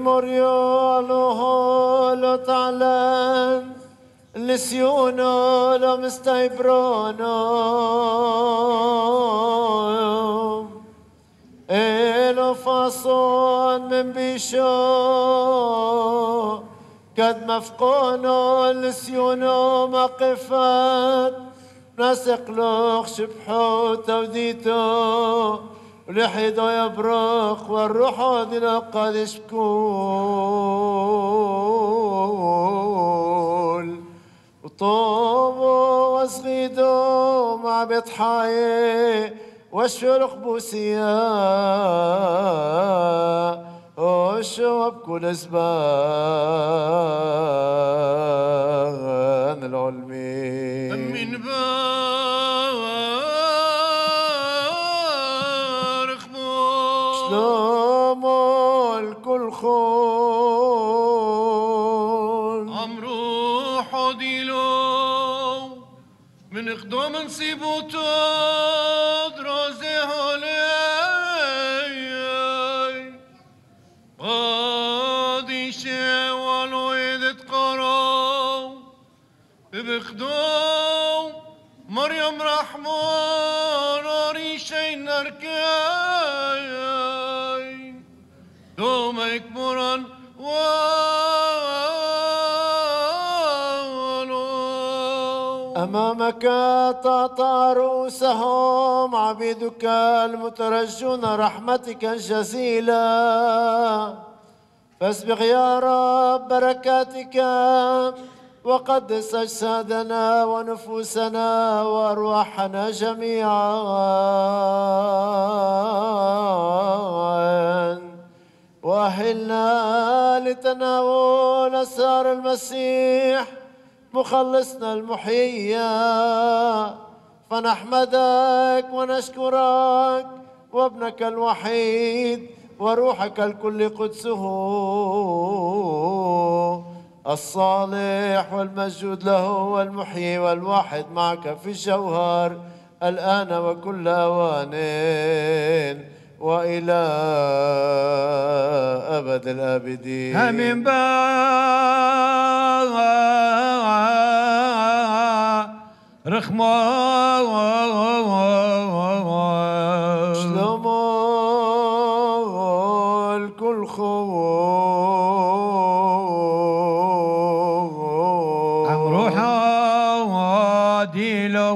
موريو لو تعلن لسيونو لو مستيبرونو إلو فاصون من بيشو قد مفقونو لسيونو مقفات ناسق لوخ شبحو توديتو ولحيدو يبرق والروح دينا قد يشكول وطوبو وصغيدو مع بيت حاي والشرق بوسيا والشوب كل زبان العلمي من شلومو الكل خون عمرو حديلو من خدوم نصيبوتو درازي هولي قادي شي ولو يدت قرو بخدوم مريم رحمن ريشي نركاي دوم يكبرن أمامك تعطى رؤوسهم عبيدك المترجون رحمتك الجزيلة فاسبغ يا رب بركاتك وقدس أجسادنا ونفوسنا وأرواحنا جميعا وأهلنا لتناول أسرار المسيح مخلصنا المحيي فنحمدك ونشكرك وابنك الوحيد وروحك الكل قدسه الصالح والمسجود له والمحيي والواحد معك في الجوهر الآن وكل أوان وإلى أبد الآبدين آمين. رخمة شلومو الكل خون عمروحة ديلو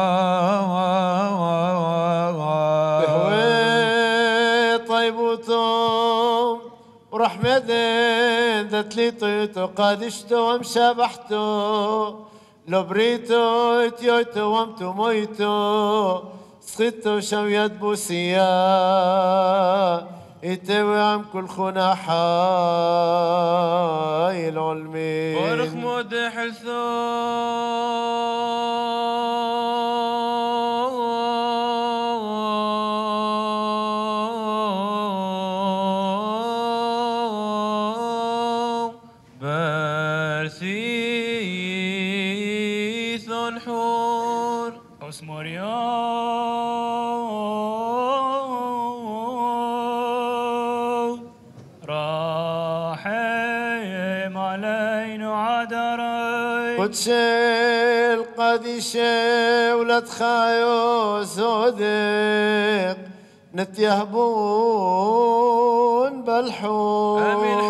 بهوي طيبوتم ورحمتين دتليتو قادشتو ومشابحتو لبريتو اتيوتو وامتو مويتو سخيتو شويت بوسيا اتوي عم كل خونا حاي العلمي بارخ مودح قدشي القديشة ولاد خايو صديق نتيهبون بالحور آمين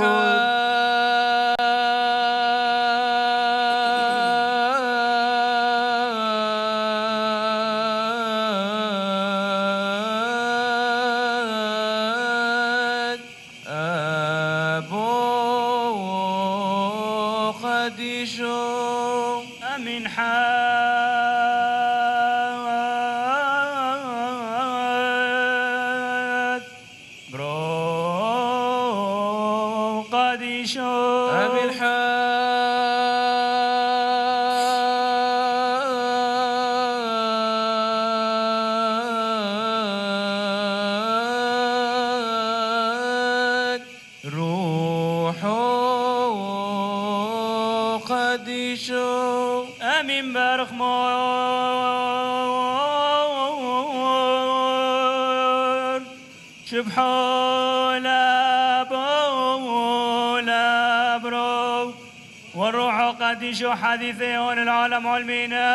شبحو لابو الأبرو والروح القديس حديثون العالم علمنا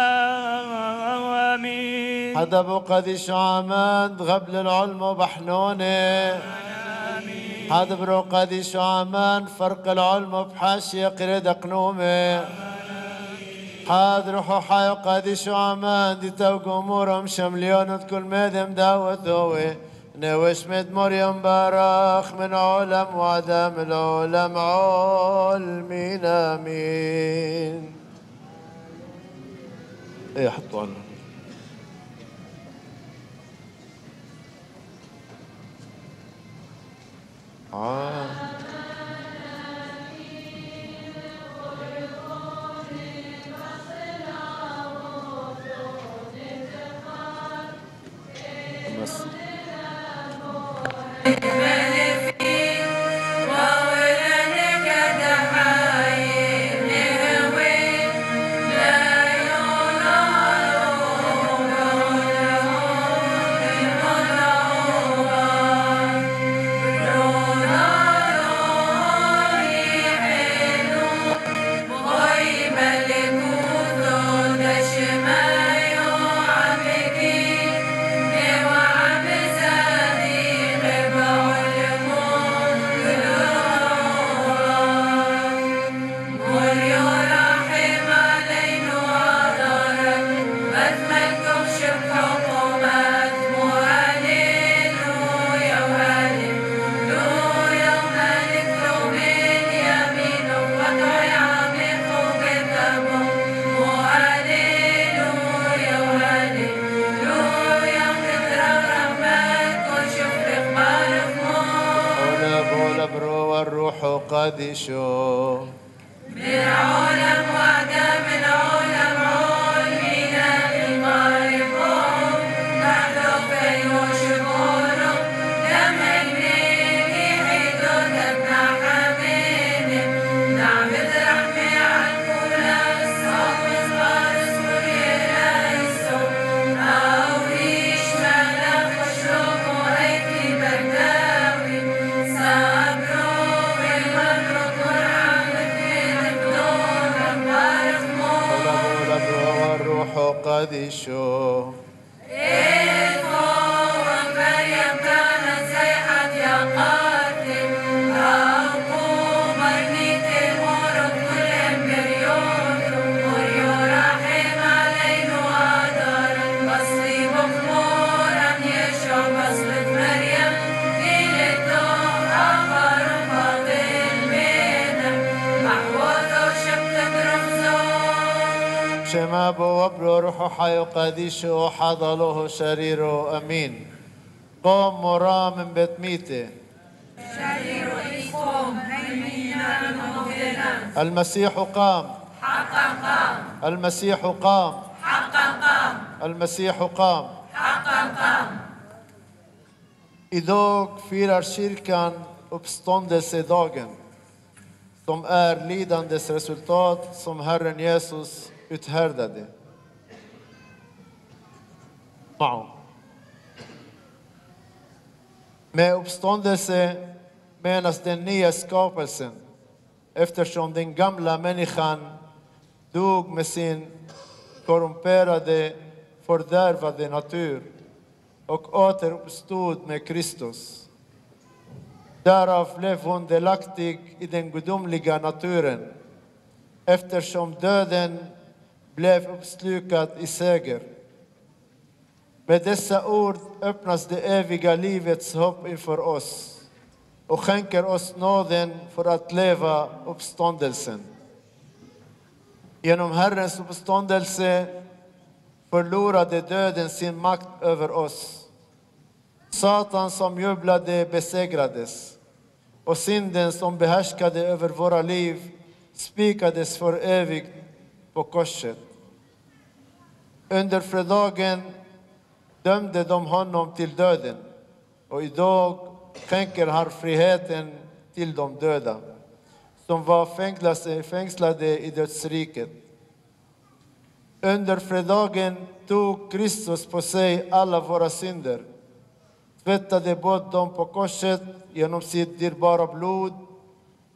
آمين. حدبو قديش عماد غبل العلم بحنوني حدبرو قديش عمان فرق العلم بحاشية قريد قنومي حاد روحو حيو قديش عمان دي توقو مورم شمليون كل مدم داوتوي نوش مد مريم باراخ من علم وعدم العلم علمين آمين. ايه حطوا عنه بس قديشو من علم وعدم العلم علمنا بالمعرفون نحن في وشكونه لما يبني حدود ابن حميد نعبد رحمي عن كل الصوم صغار سوريا الصوم أو ريش ملك وشرب وهيكي برداوي صبرو قديشو مريم كانت زيحة يا قاتل أقوم برنيت المرض كل مريون مريو رحم علينا وقدر بصلي مخمورا يشعر بصلة مريم ليلته أمر باطل منه محوظه وشبكة رمزه شما بو وبرو روحو حيو قديشو حضلوه شريرو أمين. قوم مرا من بيت ميته شريرو إيقوم هيمينا مغفرا المسيح قام حقا قام المسيح قام حقا قام المسيح قام حقا قام. Idag firar kyrkan uppståndelsedagen som lidandes resultat som Herren Jesus uthärdade. Med uppståndelse menas den nya skapelsen eftersom den gamla människan dog med sin korrumperade, fördärvade natur och återuppstod med Kristus. Därav blev hon delaktig i den gudomliga naturen eftersom döden blev uppslukad i seger. Med dessa ord öppnas det eviga livets hopp inför oss och skänker oss nåden för att leva uppståndelsen. Genom Herrens uppståndelse förlorade döden sin makt över oss. Satan som jublade besegrades och synden som behärskade över våra liv spikades för evigt på korset. Under fredagen dömde de honom till döden och idag skänker han friheten till de döda som var fängslade i dödsriket. Under fredagen tog Kristus på sig alla våra synder, tvättade bort dem på korset genom sitt dyrbara blod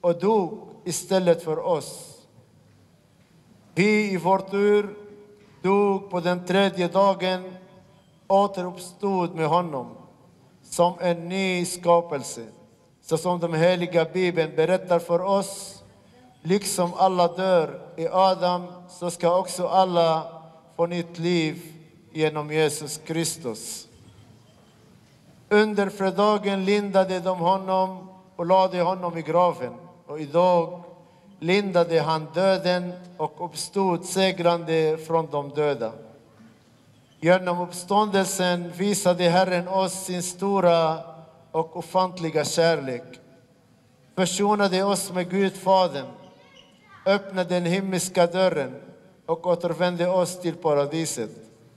och dog istället för oss. Vi i vår tur dog på den tredje dagen, återuppstod med honom som en ny skapelse, så som den heliga Bibeln berättar för oss. Liksom alla dör i Adam, så ska också alla få nytt liv genom Jesus Kristus. Under fredagen lindade de honom och lade honom i graven. Och idag lindade han döden och uppstod segrande från de döda. Genom uppståndelsen visade Herren oss sin stora och ofantliga kärlek. Försonade oss med Gud Fadern, öppnade den himmelska dörren och återvände oss till paradiset.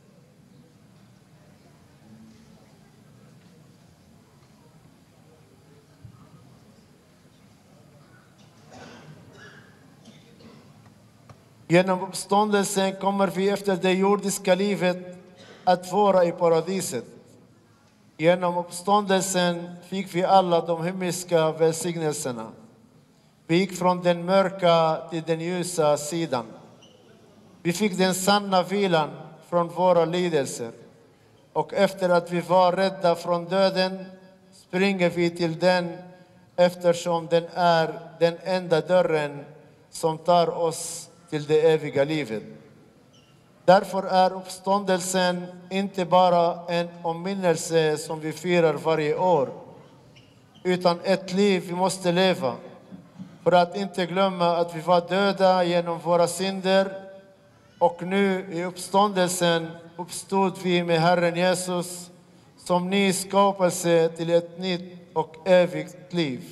Genom uppståndelsen kommer vi efter det jordiska livet att vara i paradiset. Genom uppståndelsen fick vi alla de himmelska välsignelserna. Vi gick från den mörka till den ljusa sidan. Vi fick den sanna vilan från våra lidelser. Och efter att vi var rädda från döden springer vi till den, eftersom den är den enda dörren som tar oss till det eviga livet. Därför är uppståndelsen inte bara en omminnelse som vi firar varje år, utan ett liv vi måste leva för att inte glömma att vi var döda genom våra synder, och nu i uppståndelsen uppstod vi med Herren Jesus som ny skapelse till ett nytt och evigt liv.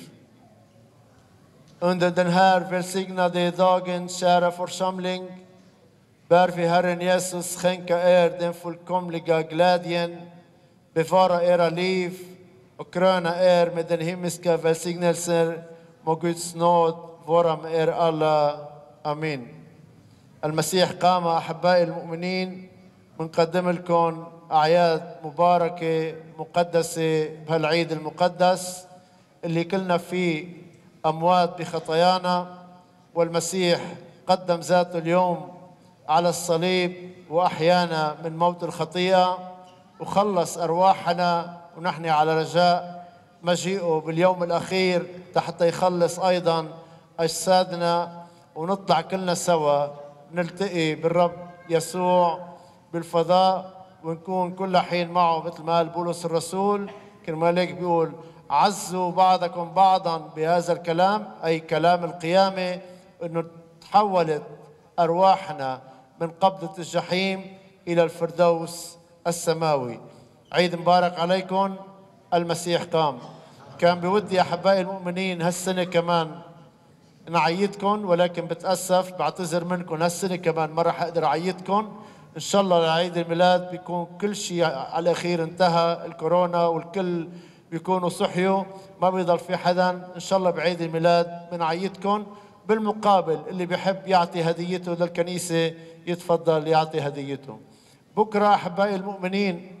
Under den här välsignade dagen, kära församling, bär vi Herren Jesus skänka er den fullkomliga glädjen, bevara era liv och kröna er med den himmelska välsignelser. Må Guds nåd vara med er alla. Amin. المسيح قام أحبائي المؤمنين، بنقدم لكم أعياد مباركة مقدسة بهالعيد المقدس اللي كلنا فيه أموات بخطايانا، والمسيح قدم ذاته اليوم على الصليب وأحيانا من موت الخطيئة وخلص أرواحنا، ونحن على رجاء مجيئه باليوم الأخير حتى يخلص أيضا أجسادنا، ونطلع كلنا سوا نلتقي بالرب يسوع بالفضاء ونكون كل حين معه، مثل ما قال بولس الرسول كرمالك بيقول عزوا بعضكم بعضا بهذا الكلام، أي كلام القيامة، أنه تحولت أرواحنا من قبضة الجحيم إلى الفردوس السماوي. عيد مبارك عليكم، المسيح قام. كان بودي أحبائي المؤمنين هالسنة كمان نعيدكم، ولكن بتأسف بعتذر منكم هالسنة كمان ما راح أقدر أعيدكم. إن شاء الله لعيد الميلاد بيكون كل شيء على الأخير انتهى، الكورونا والكل بيكونوا صحيوا، ما بيضل في حدا. إن شاء الله بعيد الميلاد بنعيدكم. بالمقابل اللي بيحب يعطي هديته للكنيسة يتفضل يعطي هديته. بكرة أحبائي المؤمنين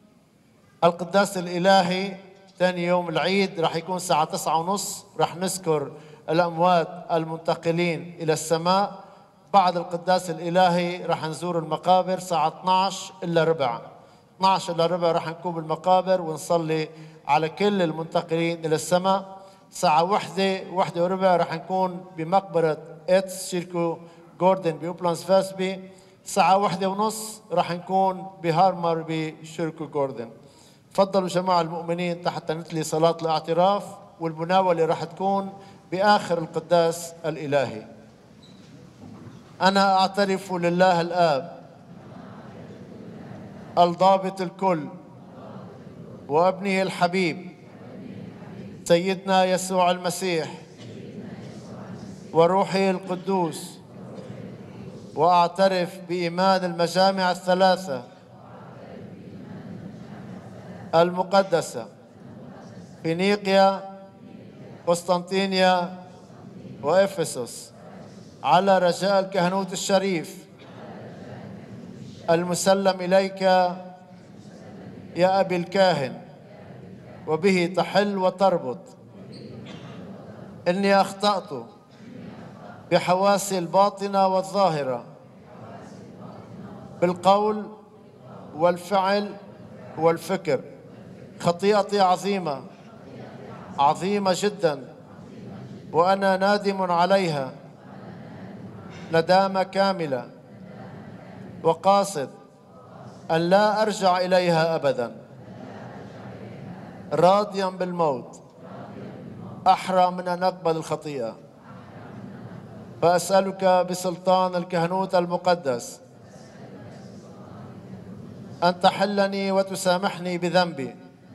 القداس الإلهي ثاني يوم العيد راح يكون الساعة 9:30، راح نذكر الأموات المنتقلين إلى السماء. بعد القداس الإلهي راح نزور المقابر الساعة 12:15، 12:15 راح نكون بالمقابر ونصلي على كل المنتقلين إلى السماء. الساعة 1:15 راح نكون بمقبرة إتس شيركو جوردن بأوبلاندز فاسبي. الساعة 1:30 راح نكون بهارمر بشيركو جوردن. تفضلوا جماعة المؤمنين حتى نتلي صلاة الاعتراف، والمناولة راح تكون بآخر القداس الإلهي. أنا أعترف لله الآب الضابط الكل وابنه الحبيب سيدنا يسوع المسيح وروحه القدوس، وأعترف بإيمان المجامع الثلاثة المقدسة فينيقيا قسطنطينيا وإفسس، على رجاء الكهنوت الشريف المسلم إليك يا أبي الكاهن، وبه تحل وتربط إني أخطأت بحواسي الباطنة والظاهرة بالقول والفعل والفكر. خطيئتي عظيمة عظيمة جدا، وأنا نادم عليها ندامة كاملة، وقاصد أن لا أرجع إليها أبدا، راضيا بالموت أحرى من أن أقبل الخطيئة. فأسألك بسلطان الكهنوت المقدس أن تحلني وتسامحني بذنبي،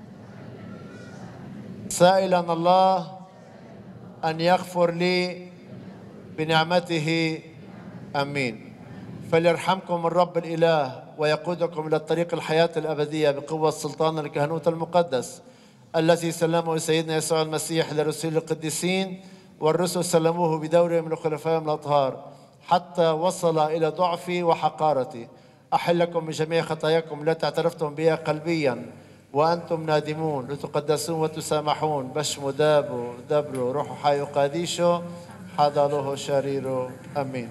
سائلا الله أن يغفر لي بنعمته. أمين. فليرحمكم الرب الإله ويقودكم إلى الطريق الحياة الأبدية بقوة سلطان الكهنوت المقدس الذي سلمه سيدنا يسوع المسيح لرسل القديسين، والرسل سلموه بدورهم من الخلفاء الأطهار حتى وصل إلى ضعفي وحقارتي. أحلكم من جميع خطاياكم التي اعترفتم بها قلبيا وأنتم نادمون، لتقدسون وتسامحون. بشمو دابو دبرو روحو حيو قاديشو حضالوه شريرو. أمين.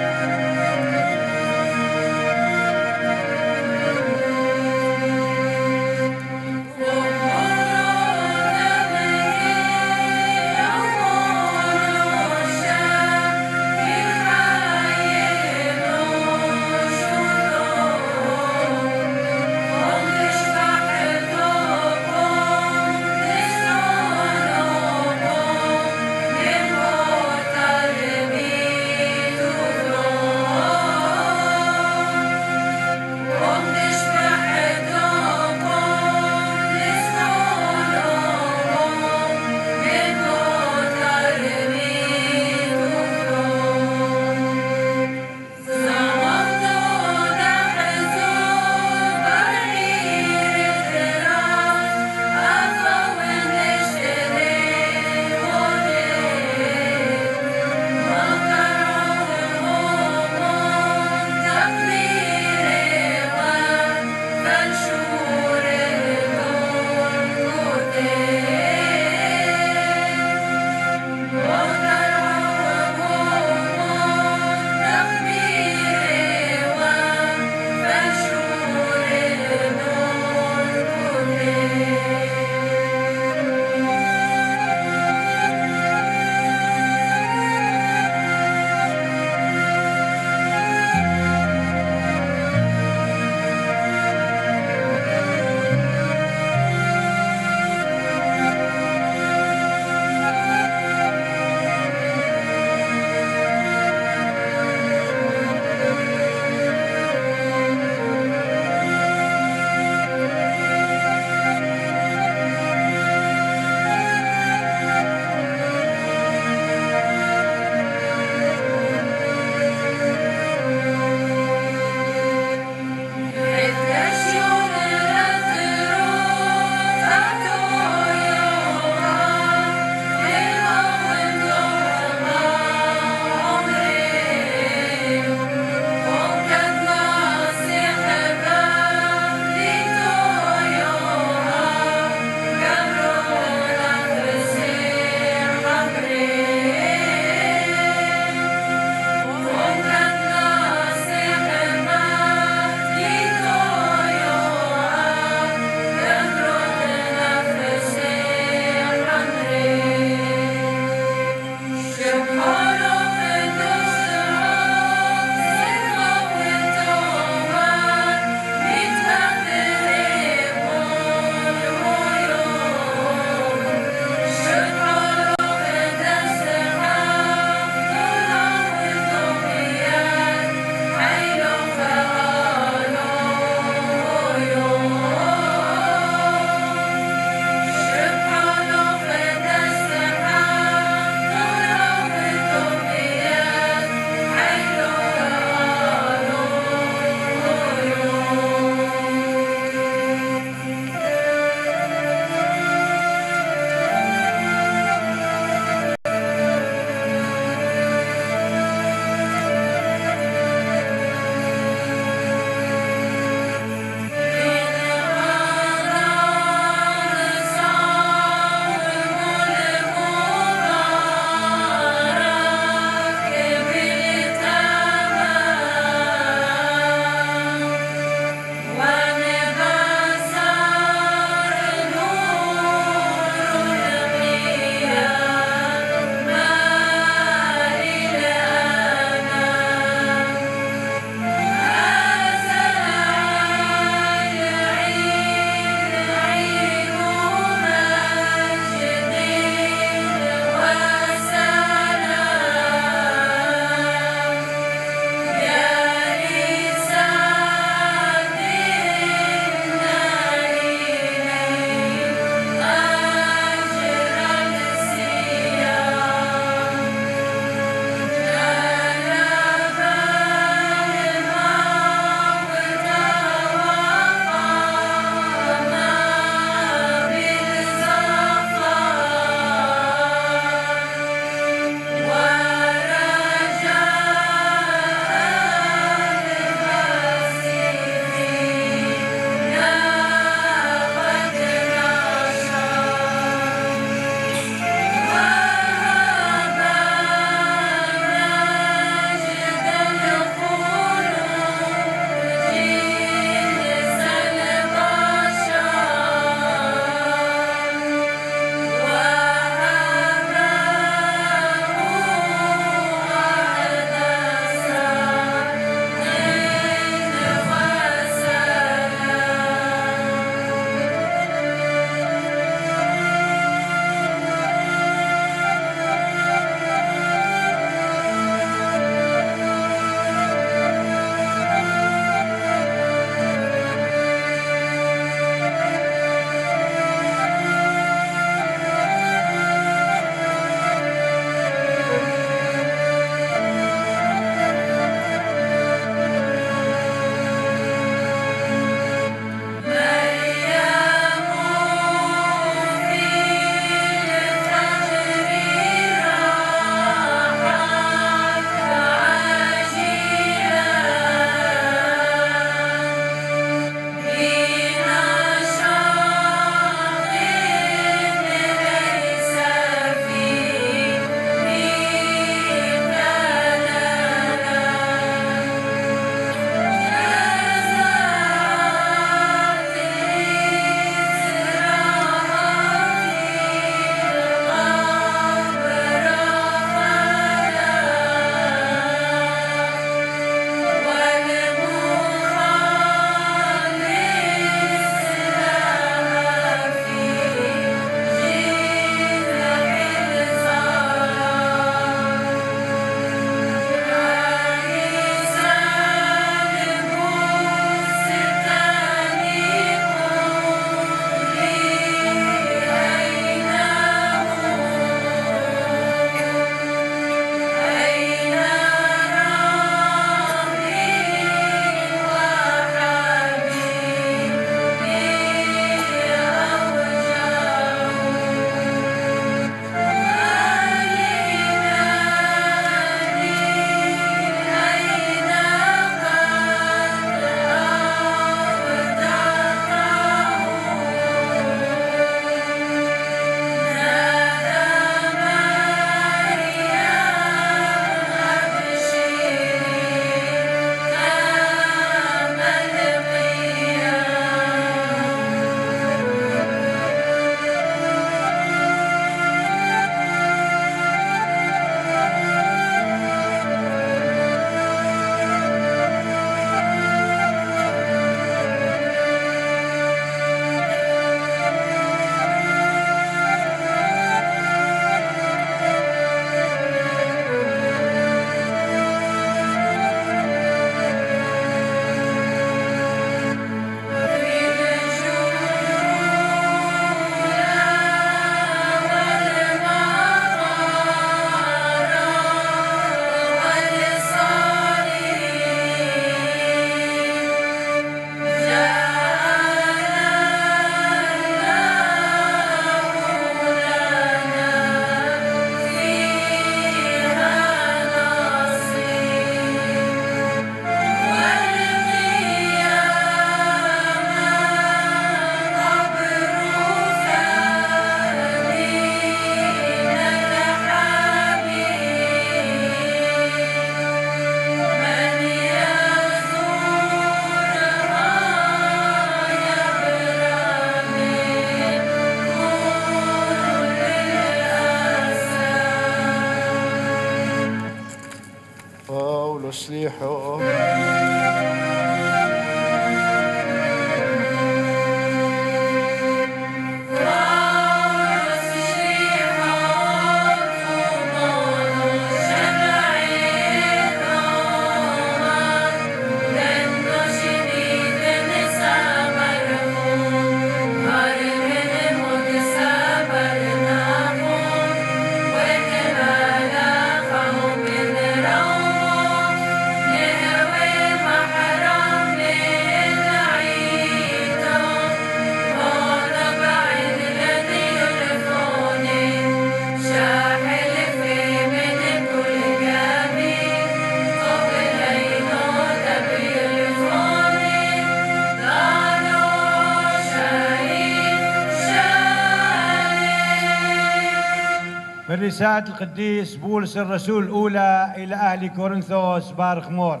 من رسالة القديس بولس الرسول الأولى إلى أهل كورنثوس بارخمور.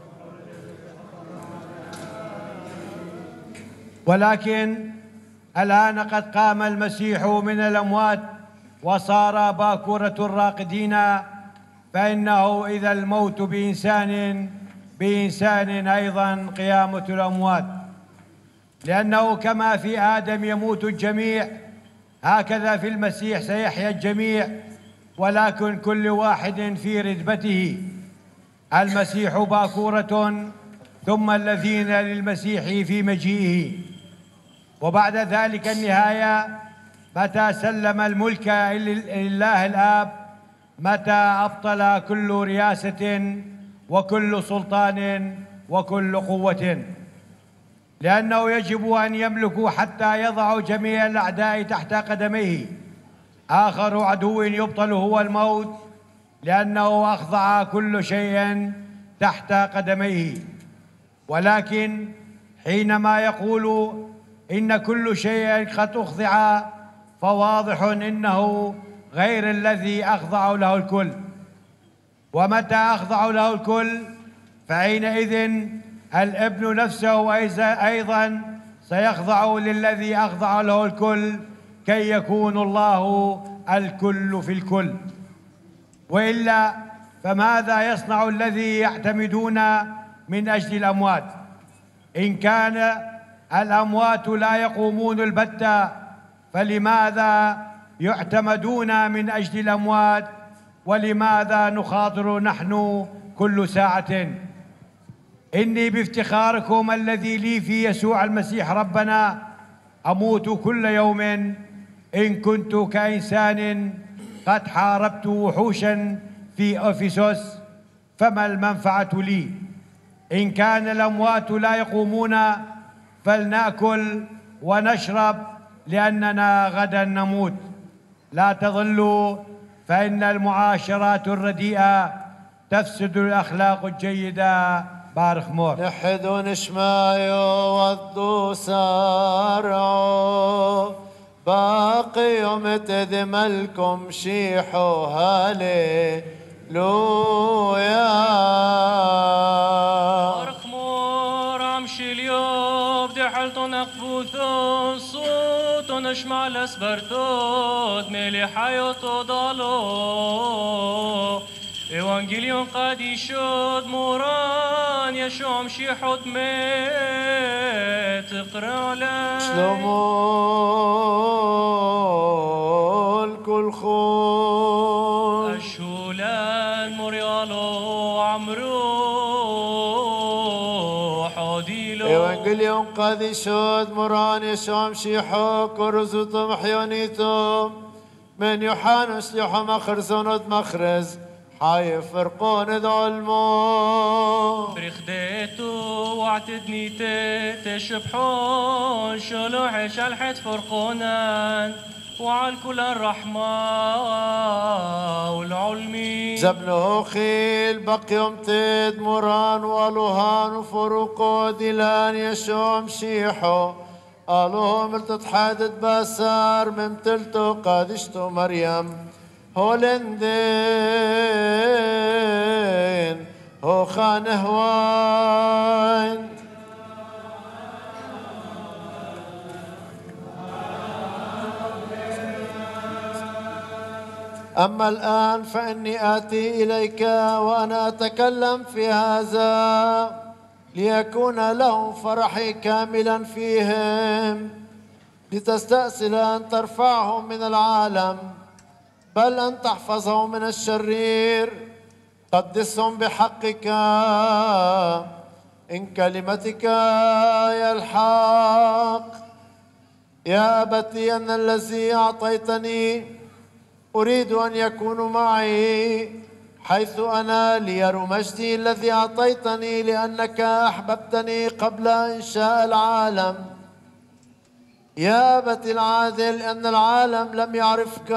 ولكن الآن قد قام المسيح من الأموات وصار باكورة الراقدين، فإنه إذا الموت بإنسان أيضا قيامة الأموات، لأنه كما في آدم يموت الجميع هكذا في المسيح سيحيا الجميع، ولكن كل واحد في رتبته، المسيح باكورة ثم الذين للمسيح في مجيئه، وبعد ذلك النهاية متى سلم الملك لله الآب، متى أبطل كل رياسة وكل سلطان وكل قوة، لأنه يجب أن يملكوا حتى يضعوا جميع الأعداء تحت قدميه. آخر عدو يبطل هو الموت، لأنه أخضع كل شيء تحت قدميه. ولكن حينما يقول إن كل شيء قد أخضع، فواضح إنه غير الذي أخضع له الكل. ومتى أخضع له الكل فحينئذ الابن نفسه أيضا سيخضع للذي أخضع له الكل، كي يكون الله الكل في الكل. وإلا فماذا يصنع الذي يعتمدون من أجل الأموات؟ إن كان الأموات لا يقومون البتة، فلماذا يعتمدون من أجل الأموات؟ ولماذا نخاطر نحن كل ساعة؟ إني بافتخاركم الذي لي في يسوع المسيح ربنا أموت كل يوم، إن كنت كإنسان قد حاربت وحوشا في أفسس، فما المنفعة لي؟ إن كان الأموات لا يقومون فلنأكل ونشرب، لأننا غدا نموت. لا تظلوا، فإن المعاشرات الرديئة تفسد الأخلاق الجيدة. بارخ مور نحدون شمايو والدو سارعو، باقي يوم تدملكم شيحو هالي لويا. بارخ مور عمشي اليوم دي حالتو نقفوثو صوتو نشمع لسبرتوت ميلي حيوتو ضالو إيوانجيليون قد يشود موران يشوع مشي حد ميت اقرأ لي شلومو الكل خون الشولان موريالو عمرو حديلو إيوانجيليون قد يشود موران يشوع مشي حد كرزوتو محيونيتو من يوحانس ليحو مخرزونود مخرز حي فرقون ظلمو برخديتو واعتدني تشبحون شلوح شلحت فرقونان وعلى الكل الرحمة والعلمي زبنه خيل بقيوم تد مران والوهان وفروقو ديلان يشوع مشيحو قالوهم التتحادد باسار ممتلتو قادشتو مريم هولندين هو خانهوان. أما الآن فإني آتي إليك وأنا أتكلم في هذا ليكون لهم فرحي كاملا فيهم، لتستأصل أن ترفعهم من العالم، بل أن تحفظهم من الشرير. قدسهم بحقك، إن كلمتك يا الحق. يا أبتي أن الذي أعطيتني أريد أن يكونوا معي حيث أنا، ليروا مجدي الذي أعطيتني، لأنك أحببتني قبل إنشاء العالم. يا أبتي العادل أن العالم لم يعرفك،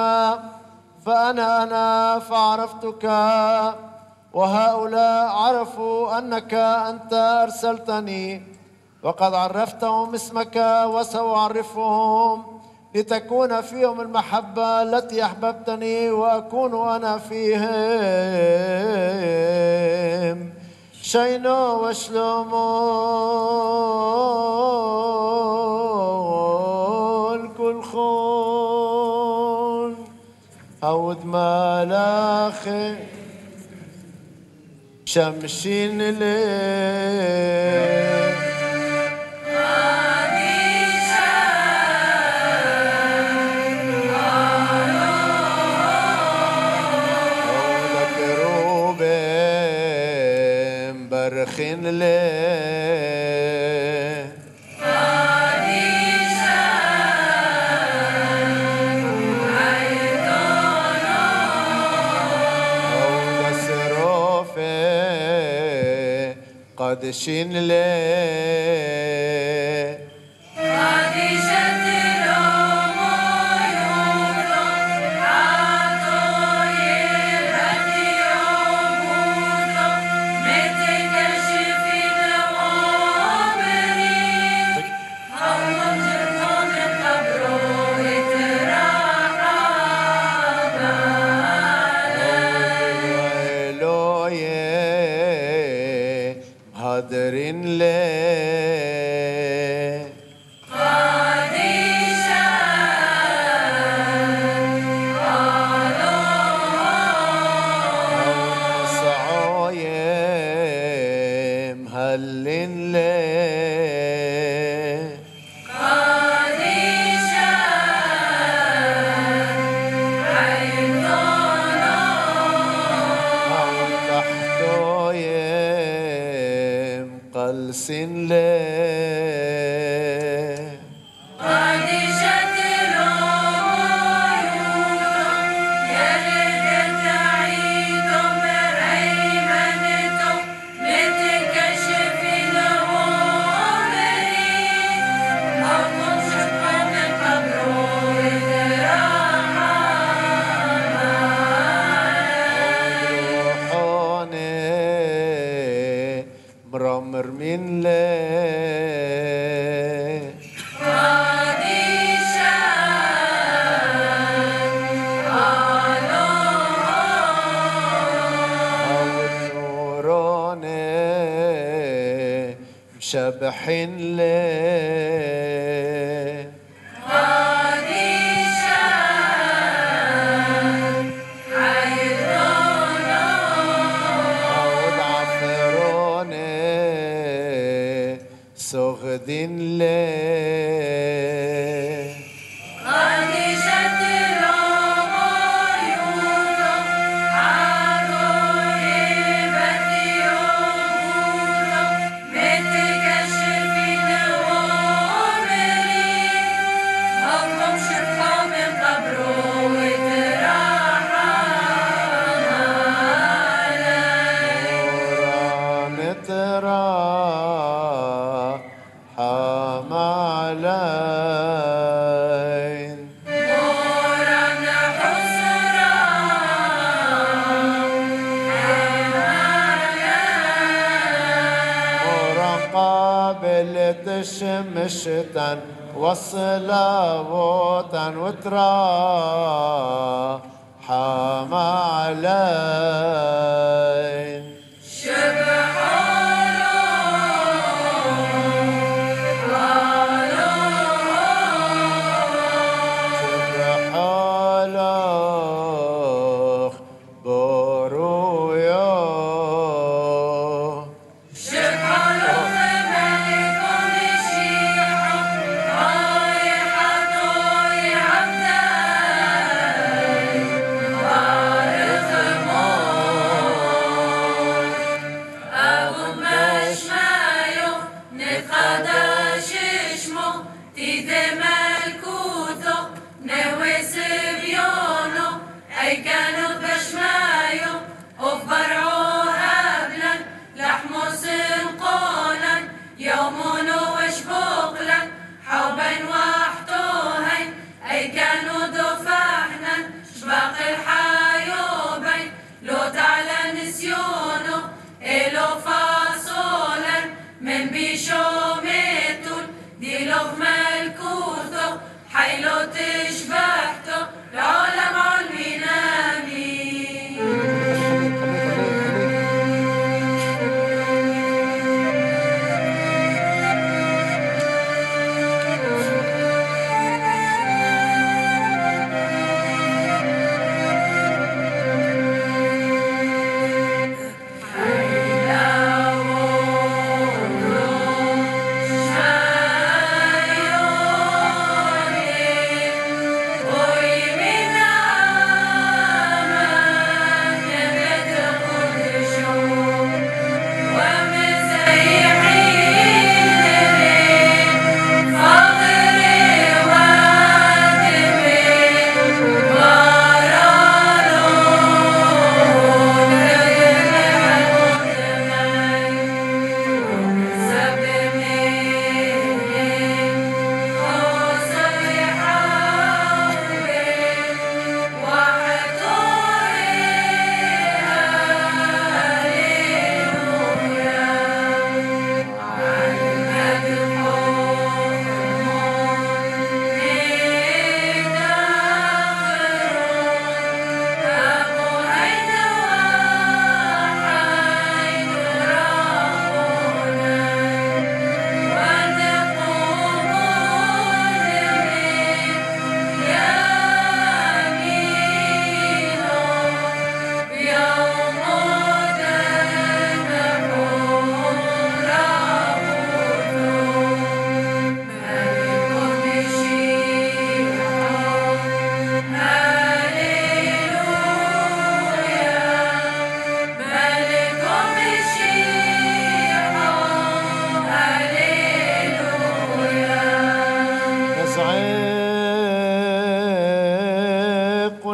فأنا فعرفتك، وهؤلاء عرفوا أنك أنت أرسلتني، وقد عرفتهم اسمك وسأعرفهم لتكون فيهم المحبة التي أحببتني وأكون أنا فيهم. شينو وشلومو الكل خون عود ملاخي شمشين ليه برخين ليه قديسا عيدنا أولى سروفي قدشين ليه قديسة هادرين ليه قديسا صعايم هلين ليه قديسا عيدنا قلسين ليه قديسة العيون يلد تعيدهم هيمنتهم لتكشف الغامرين أقوم شقا من قبره روحاني مرمر من ليه قديسا نوراني مشبحين ليه قديسا عيدنا عفراني سغدين ليه قديسة العيون عرويبة يومون متكشف الغامرين أقوم شقا من قبره حام علين مورانا حسرا مورا قابل تشمشتا وصلاوتا وترا حام علين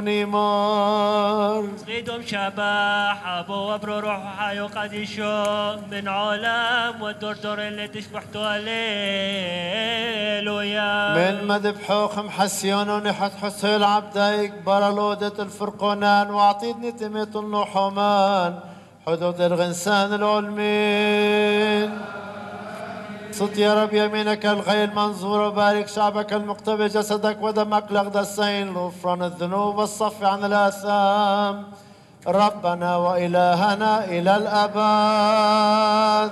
ونيمار صيدهم شبح أبو وبرو روح حيو قديشو من عالم والدردور اللي تشبحتو هللويا من مذبحوخ محسيون ونحت حسيل عبديك برلودة الفرقونان وعطيتني تميت النحومان حدود الغنسان العلمين صوت يا رب يمينك الغير منظور وبارك شعبك المقتبل جسدك ودمك لأقدسين لغفران الذنوب والصف عن الآثام ربنا وإلهنا إلى الأبد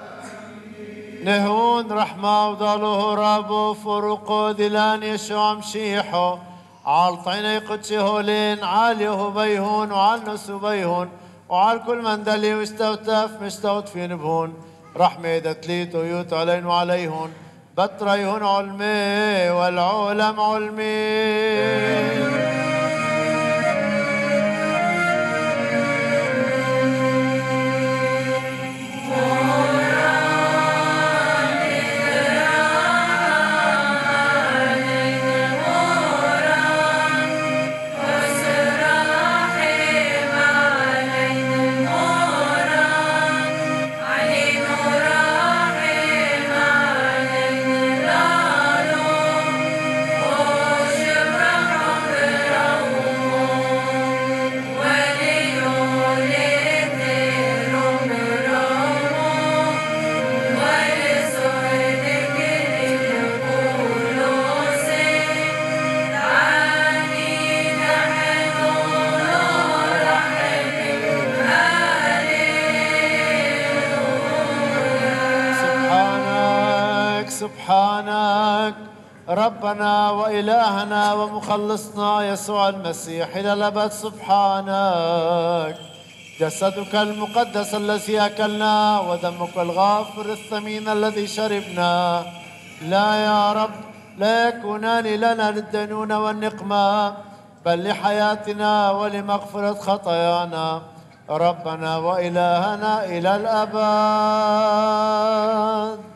نهون رحمة وضاله رابو فروقو دلان يشوع مشيحو عالطيني قدشي هولين عاليه بيهون وعالنس بيهون وعال كل من دلي واستوتف مستوت في نبهون رحمة دتليت ويوت علين وعليهن بطريهن علمي والعولم علمي سبحانك ربنا وإلهنا ومخلصنا يسوع المسيح إلى الأبد سبحانك جسدك المقدس الذي أكلنا ودمك الغافر الثمين الذي شربنا لا يا رب لا يكونان لنا للدينون والنقمة بل لحياتنا ولمغفرة خطايانا ربنا وإلهنا إلى الأبد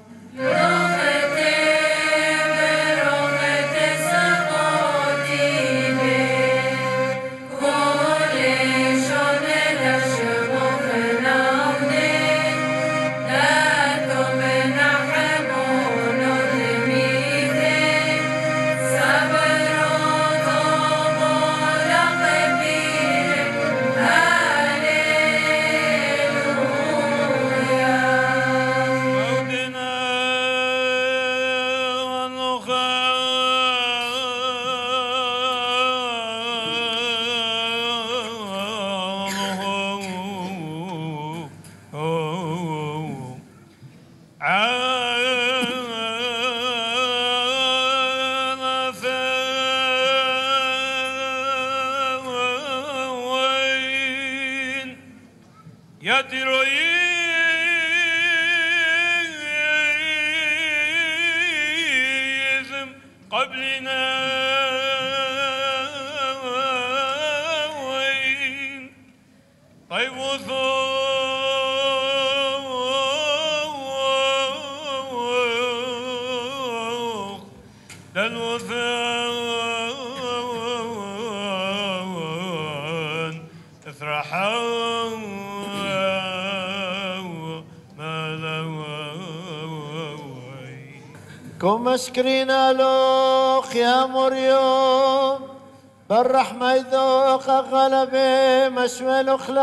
مشكرين لوخ يا مريم بالرحمة يذوق غلبي مشوي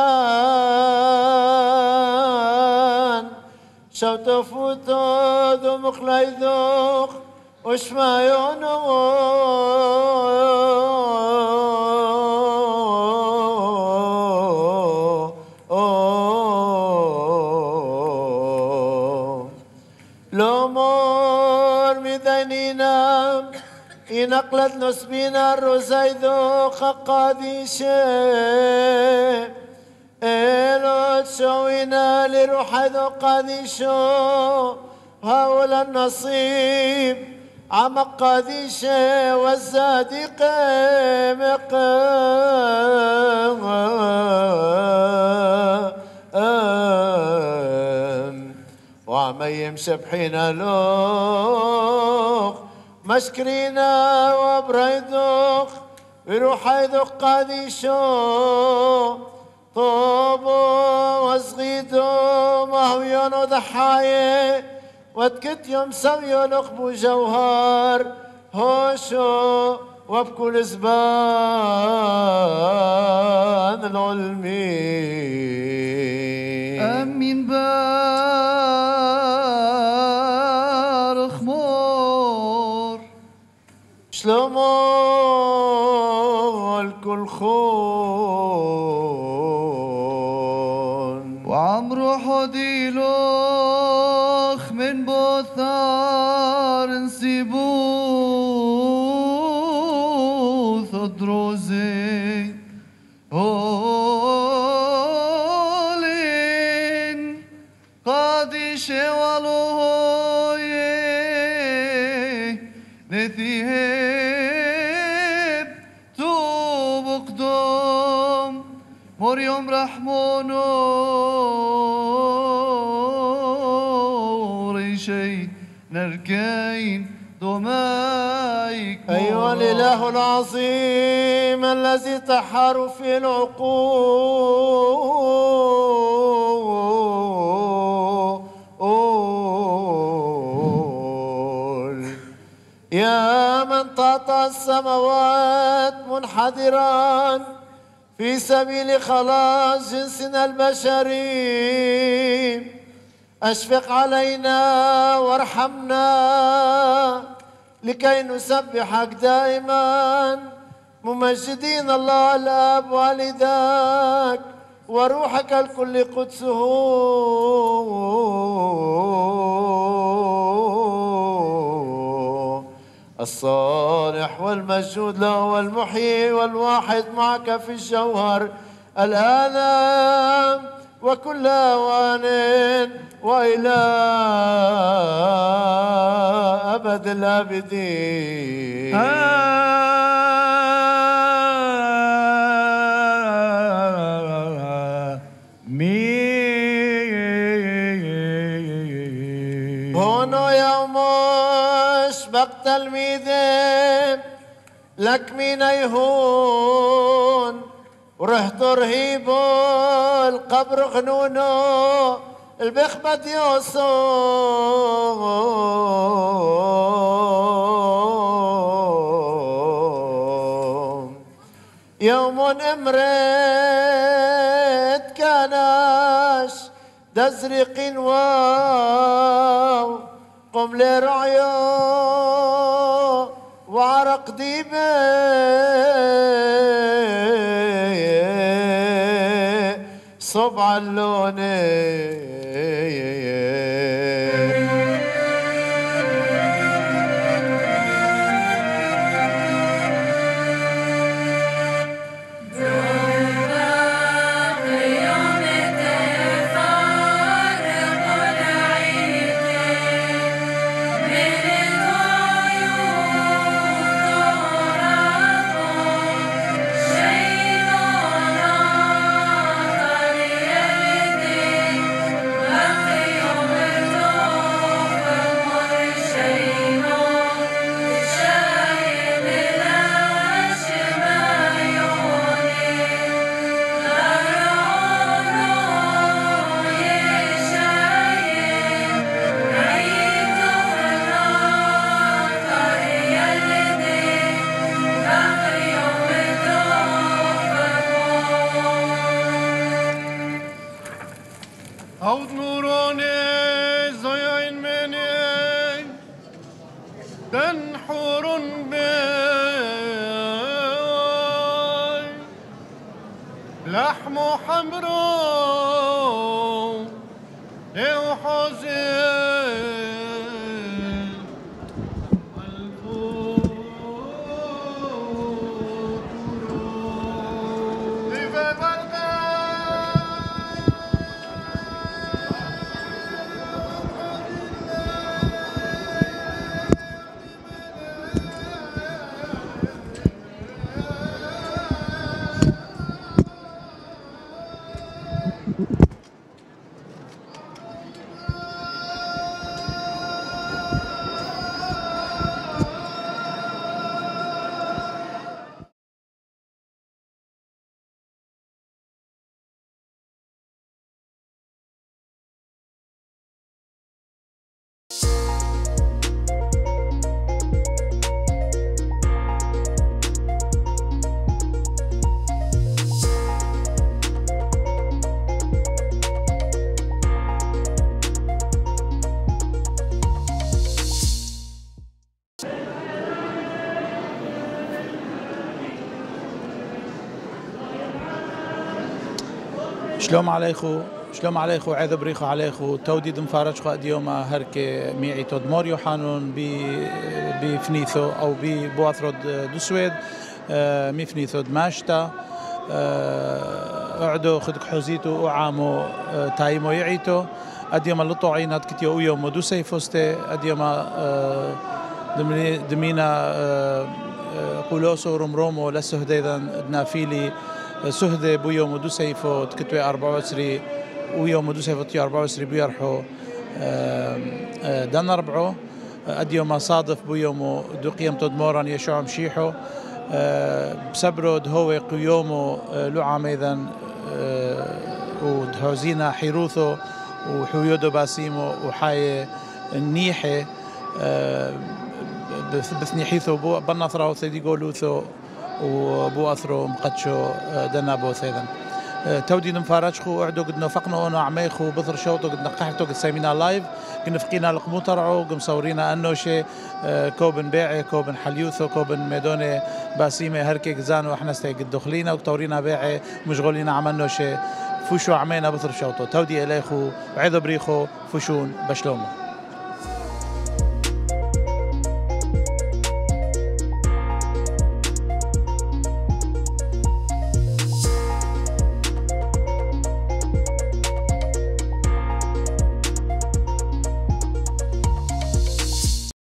الأخلان شوت فوتو ذو مخلا يذوق وشما يونو نقلت نسبينا الرزايدو قاديشة إلو تشوينا لروح ذو قاديشو هاولا النصيب عمق قاديشة والزادي قيمق وعميم شبحينا لوخ مشكرينا وبريدوخ بروحي ذو قاديشو طوبو وصغيدو مهويون وضحايا وتكت يوم سويو لقبو جوهر هوشو وبكل زبان العلمي أمين بارخ مور شلومو الكل خون وعمرو حديلوخ من بوثار نسيبوث دروزي هولين قادي شوالوهي نثيهب توب قدوم مريم رحمونو ريشي نركين دومايك أيها الإله العظيم الذي تحار في العقول يا من تعطى السماوات منحدرا في سبيل خلاص جنسنا البشري أشفق علينا وارحمنا لكي نسبحك دائما ممجدين الله الآب والداك وروحك الكل قدسه الصالح والمجود له والمحيي والواحد معك في الجوهر الآن وكل أوان وإلى أبد الآبدين هونو يومش بق تلميذي لك مين يهون ورحت رهيبو القبر غنونو البخبت يوصوم يوم امرت كاناش دزرق واو قم لرعيو وعرق ديبه صبع اللون شلوم عليكو عذب بريخو عليكو توديد مفارجكو أديوما هركي ميعي تودمور يوحانون بفنيثو أو ببواثرود دوسويد مفنيثو ماشتا أعدو خدك حوزيتو وعامو تايمو يعيتو أديوما لطو عينات كتيو يوم دوسي فوستي أديوما دمينا قولوسو رمرومو لسهديدا نافيلي سهدي بيوم دوسيفو تكتوي 24 ويوم دوسيفو تي 24 بيرحو دان ربعو أديوما صادف بيومو دو قيم تدموران يشوع مشيحو بسبرود هو قيومو لعام إذن ودهوزينا حيروثو وحيودو باسيمو وحاي النيحي بثنيحيثو بنثرو ثدي قولوثو وبو أثرو مقدشو دنابو ثيذن تودي نمفارجخو اعدو قد نفقنا انا عميخو بثر شوطو قد نقحتو قد سايمينا لايف قد نفقينا القموطرعو قد مصورينا انوشي كوبن بيعي كوبن حليوثو كوبن ميدوني باسيمي هركي قزانو احنا استي قد دخلينا وتورينا بيعي مشغولين عملنوشي فوشو عمينا بثر شوطو تودي اليخو وعذو بريخو فوشون بشلومو